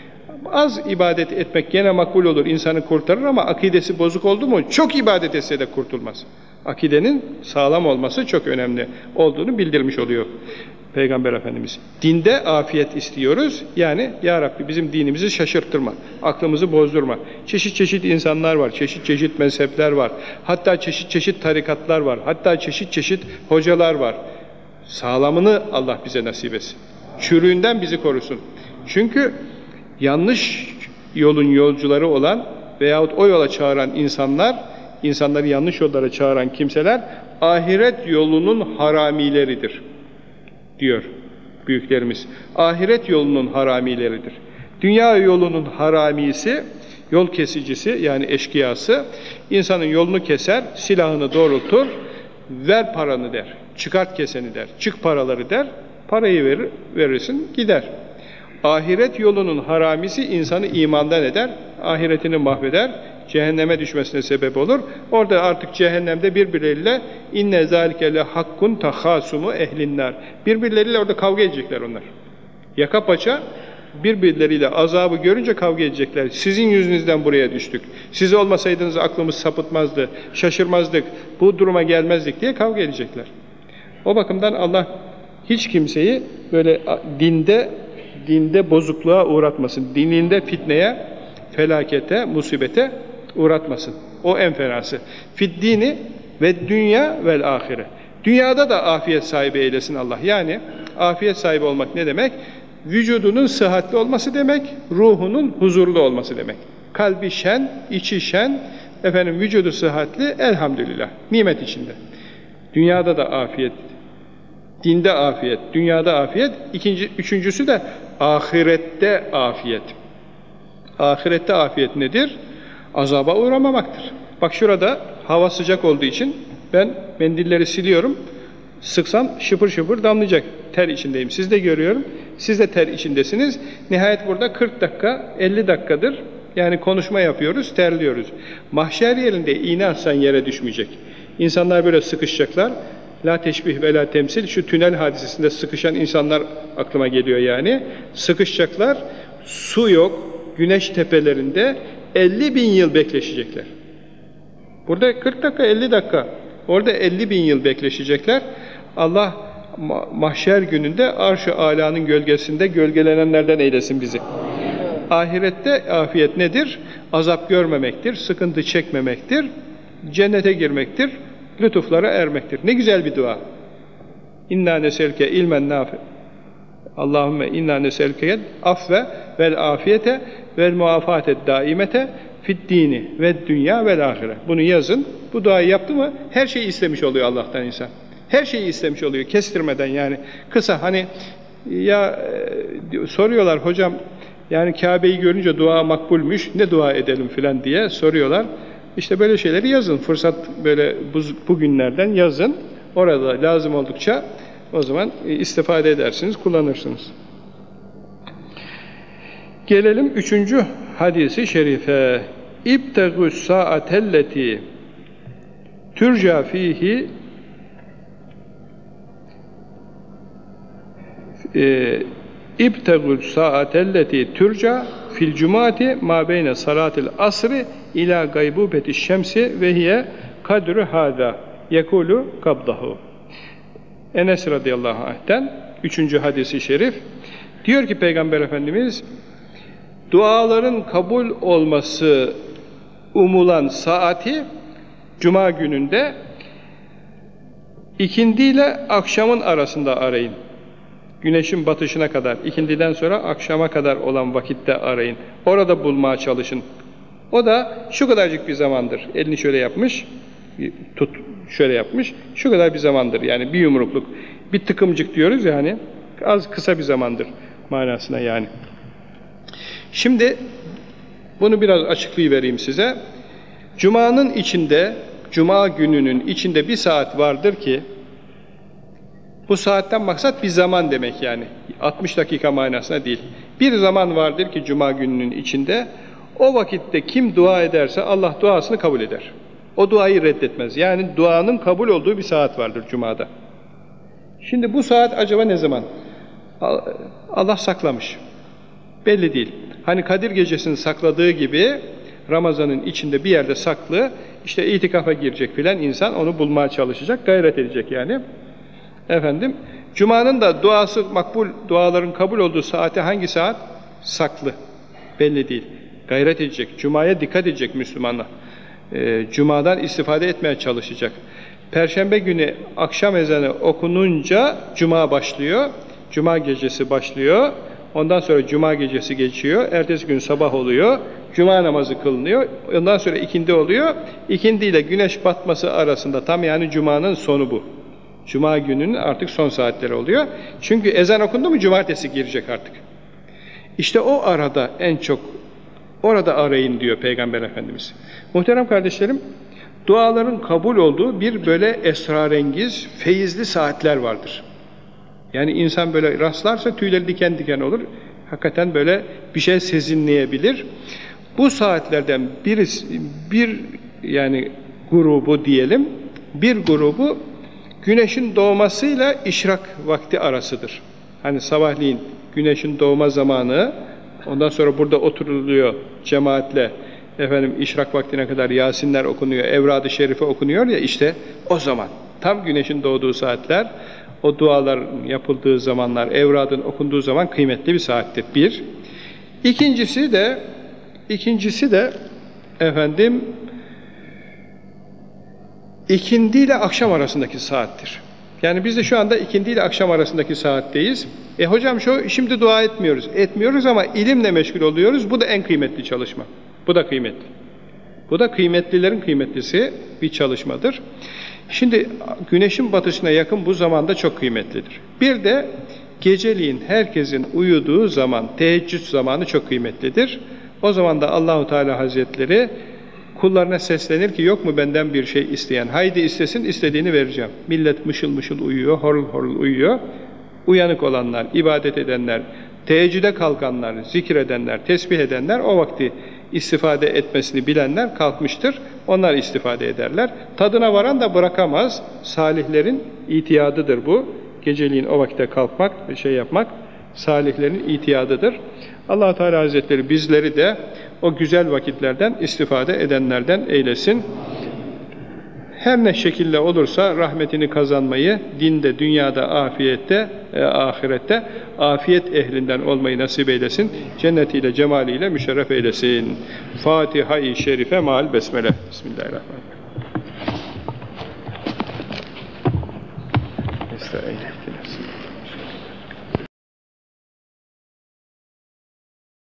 Az ibadet etmek gene makbul olur, insanı kurtarır ama akidesi bozuk oldu mu çok ibadet etse de kurtulmaz. Akidenin sağlam olması çok önemli olduğunu bildirmiş oluyor Peygamber Efendimiz. Dinde afiyet istiyoruz. Yani ya Rabbi bizim dinimizi şaşırttırma, aklımızı bozdurma. Çeşit çeşit insanlar var, çeşit çeşit mezhepler var. Hatta çeşit çeşit tarikatlar var. Hatta çeşit çeşit hocalar var. Sağlamını Allah bize nasip etsin. Çürüğünden bizi korusun. Çünkü yanlış yolun yolcuları olan veyahut o yola çağıran insanlar, insanları yanlış yollara çağıran kimseler ahiret yolunun haramileridir diyor büyüklerimiz. Ahiret yolunun haramileridir. Dünya yolunun haramisi, yol kesicisi yani eşkıyası, insanın yolunu keser, silahını doğrultur, ver paranı der, çıkart keseni der, çık paraları der, parayı verir, verirsin gider. Ahiret yolunun haramisi insanı imandan eder, ahiretini mahveder, cehenneme düşmesine sebep olur. Orada artık cehennemde birbirleriyle inne zâlike le hakkun tahâsumu ehlinnâr. Birbirleriyle orada kavga edecekler onlar. Yaka paça birbirleriyle azabı görünce kavga edecekler. Sizin yüzünüzden buraya düştük. Siz olmasaydınız aklımız sapıtmazdı, şaşırmazdık, bu duruma gelmezdik diye kavga edecekler. O bakımdan Allah hiç kimseyi böyle dinde dinde bozukluğa uğratmasın. Dininde fitneye, felakete, musibete uğratmasın. O en fenası. Fiddini ve dünya vel ahire. Dünyada da afiyet sahibi eylesin Allah. Yani afiyet sahibi olmak ne demek? Vücudunun sıhhatli olması demek, ruhunun huzurlu olması demek. Kalbi şen, içi şen, efendim vücudu sıhhatli, elhamdülillah, nimet içinde. Dünyada da afiyet, dinde afiyet, dünyada afiyet, ikinci, üçüncüsü de ahirette afiyet. Ahirette afiyet nedir? Azaba uğramamaktır. Bak şurada hava sıcak olduğu için ben mendilleri siliyorum. Sıksam şıpır şıpır damlayacak. Ter içindeyim. Siz de görüyorum. Siz de ter içindesiniz. Nihayet burada kırk dakika, elli dakikadır. Yani konuşma yapıyoruz, terliyoruz. Mahşer yerinde iğne atsan yere düşmeyecek. İnsanlar böyle sıkışacaklar. La teşbih ve la temsil. Şu tünel hadisesinde sıkışan insanlar aklıma geliyor yani. Sıkışacaklar. Su yok. Güneş tepelerinde elli bin yıl bekleşecekler. Burada kırk dakika, elli dakika. Orada elli bin yıl bekleşecekler. Allah mahşer gününde arş-ı âlânın gölgesinde gölgelenenlerden eylesin bizi. Ahirette afiyet nedir? Azap görmemektir, sıkıntı çekmemektir, cennete girmektir, lütuflara ermektir. Ne güzel bir dua. İnna neselke ilmen nafi. Allahümme inna neselke afve vel afiyete vel muafate daimete fid dini ve dünya vel ahire. Bunu yazın. Bu duayı yaptı mı her şeyi istemiş oluyor Allah'tan insan. Her şeyi istemiş oluyor kestirmeden yani. Kısa hani ya e, soruyorlar hocam yani Kabe'yi görünce dua makbulmüş. Ne dua edelim filan diye soruyorlar. İşte böyle şeyleri yazın. Fırsat böyle bu, bugünlerden yazın. Orada lazım oldukça o zaman istifade edersiniz, kullanırsınız. Gelelim üçüncü hadisi şerife. İbtegü's saatelleti türca fihi İbtegü's saatelleti türca fil cumati ma beyne salatil asri ila gaybubeti şemsi ve hiye kadru hâzâ yekulu kabdahu. Enes radıyallahu anh'ten üçüncü hadisi şerif diyor ki Peygamber Efendimiz duaların kabul olması umulan saati Cuma gününde ikindi ile akşamın arasında arayın. Güneşin batışına kadar, ikindiden sonra akşama kadar olan vakitte arayın. Orada bulmaya çalışın. O da şu kadarcık bir zamandır. Elini şöyle yapmış, tut şöyle yapmış. Şu kadar bir zamandır. Yani bir yumrukluk, bir tıkımcık diyoruz yani. Az kısa bir zamandır manasına yani. Şimdi bunu biraz açıklayıvereyim size. Cuma'nın içinde, Cuma gününün içinde bir saat vardır ki bu saatten maksat bir zaman demek yani. altmış dakika manasına değil. Bir zaman vardır ki Cuma gününün içinde o vakitte kim dua ederse Allah duasını kabul eder. O duayı reddetmez. Yani duanın kabul olduğu bir saat vardır Cuma'da. Şimdi bu saat acaba ne zaman? Allah saklamış. Belli değil. Hani Kadir Gecesi'ni sakladığı gibi Ramazan'ın içinde bir yerde saklı, işte itikafa girecek filan insan onu bulmaya çalışacak, gayret edecek yani. Efendim, Cuma'nın da duası makbul, duaların kabul olduğu saati hangi saat? Saklı. Belli değil. Gayret edecek. Cuma'ya dikkat edecek Müslümanlar. Ee, Cuma'dan istifade etmeye çalışacak. Perşembe günü akşam ezanı okununca Cuma başlıyor. Cuma gecesi başlıyor. Ondan sonra Cuma gecesi geçiyor. Ertesi gün sabah oluyor. Cuma namazı kılınıyor. Ondan sonra ikindi oluyor. İkindi ile güneş batması arasında tam yani Cuma'nın sonu bu. Cuma gününün artık son saatleri oluyor. Çünkü ezan okundu mu cumartesi girecek artık. İşte o arada en çok orada arayın diyor Peygamber Efendimiz. Muhterem kardeşlerim, duaların kabul olduğu bir böyle esrarengiz, feyizli saatler vardır. Yani insan böyle rastlarsa tüyleri diken diken olur. Hakikaten böyle bir şey sezinleyebilir. Bu saatlerden birisi, bir yani grubu diyelim, bir grubu güneşin doğmasıyla işrak vakti arasıdır. Hani sabahleyin güneşin doğma zamanı, ondan sonra burada oturuluyor cemaatle, efendim işrak vaktine kadar Yasinler okunuyor, Evrad-ı Şerife okunuyor ya, işte o zaman. Tam güneşin doğduğu saatler, o duaların yapıldığı zamanlar, evradın okunduğu zaman kıymetli bir saattir. Bir. İkincisi de, ikincisi de efendim, ikindi ile akşam arasındaki saattir. Yani biz de şu anda ikindi ile akşam arasındaki saatteyiz. E hocam şu şimdi dua etmiyoruz. Etmiyoruz ama ilimle meşgul oluyoruz. Bu da en kıymetli çalışma. Bu da kıymetli. Bu da kıymetlilerin kıymetlisi bir çalışmadır. Şimdi güneşin batışına yakın bu zamanda çok kıymetlidir. Bir de geceliğin herkesin uyuduğu zaman, teheccüd zamanı çok kıymetlidir. O zaman da Allahu Teala Hazretleri kullarına seslenir ki yok mu benden bir şey isteyen? Haydi istesin, istediğini vereceğim. Millet mışıl mışıl uyuyor, horul horul uyuyor. Uyanık olanlar, ibadet edenler, teheccüde kalkanlar, zikredenler, tesbih edenler, o vakti istifade etmesini bilenler kalkmıştır. Onlar istifade ederler. Tadına varan da bırakamaz. Salihlerin itiyadıdır bu. Geceliğin o vakitte kalkmak ve şey yapmak salihlerin itiyadıdır. Allah Teala Hazretleri bizleri de o güzel vakitlerden istifade edenlerden eylesin. her ne şekilde olursa rahmetini kazanmayı, dinde, dünyada, afiyette, e, ahirette afiyet ehlinden olmayı nasip eylesin. Cennetiyle, cemaliyle müşerref eylesin. Fatiha-i Şerife maal besmele. Bismillahirrahmanirrahim. Estağfirullah.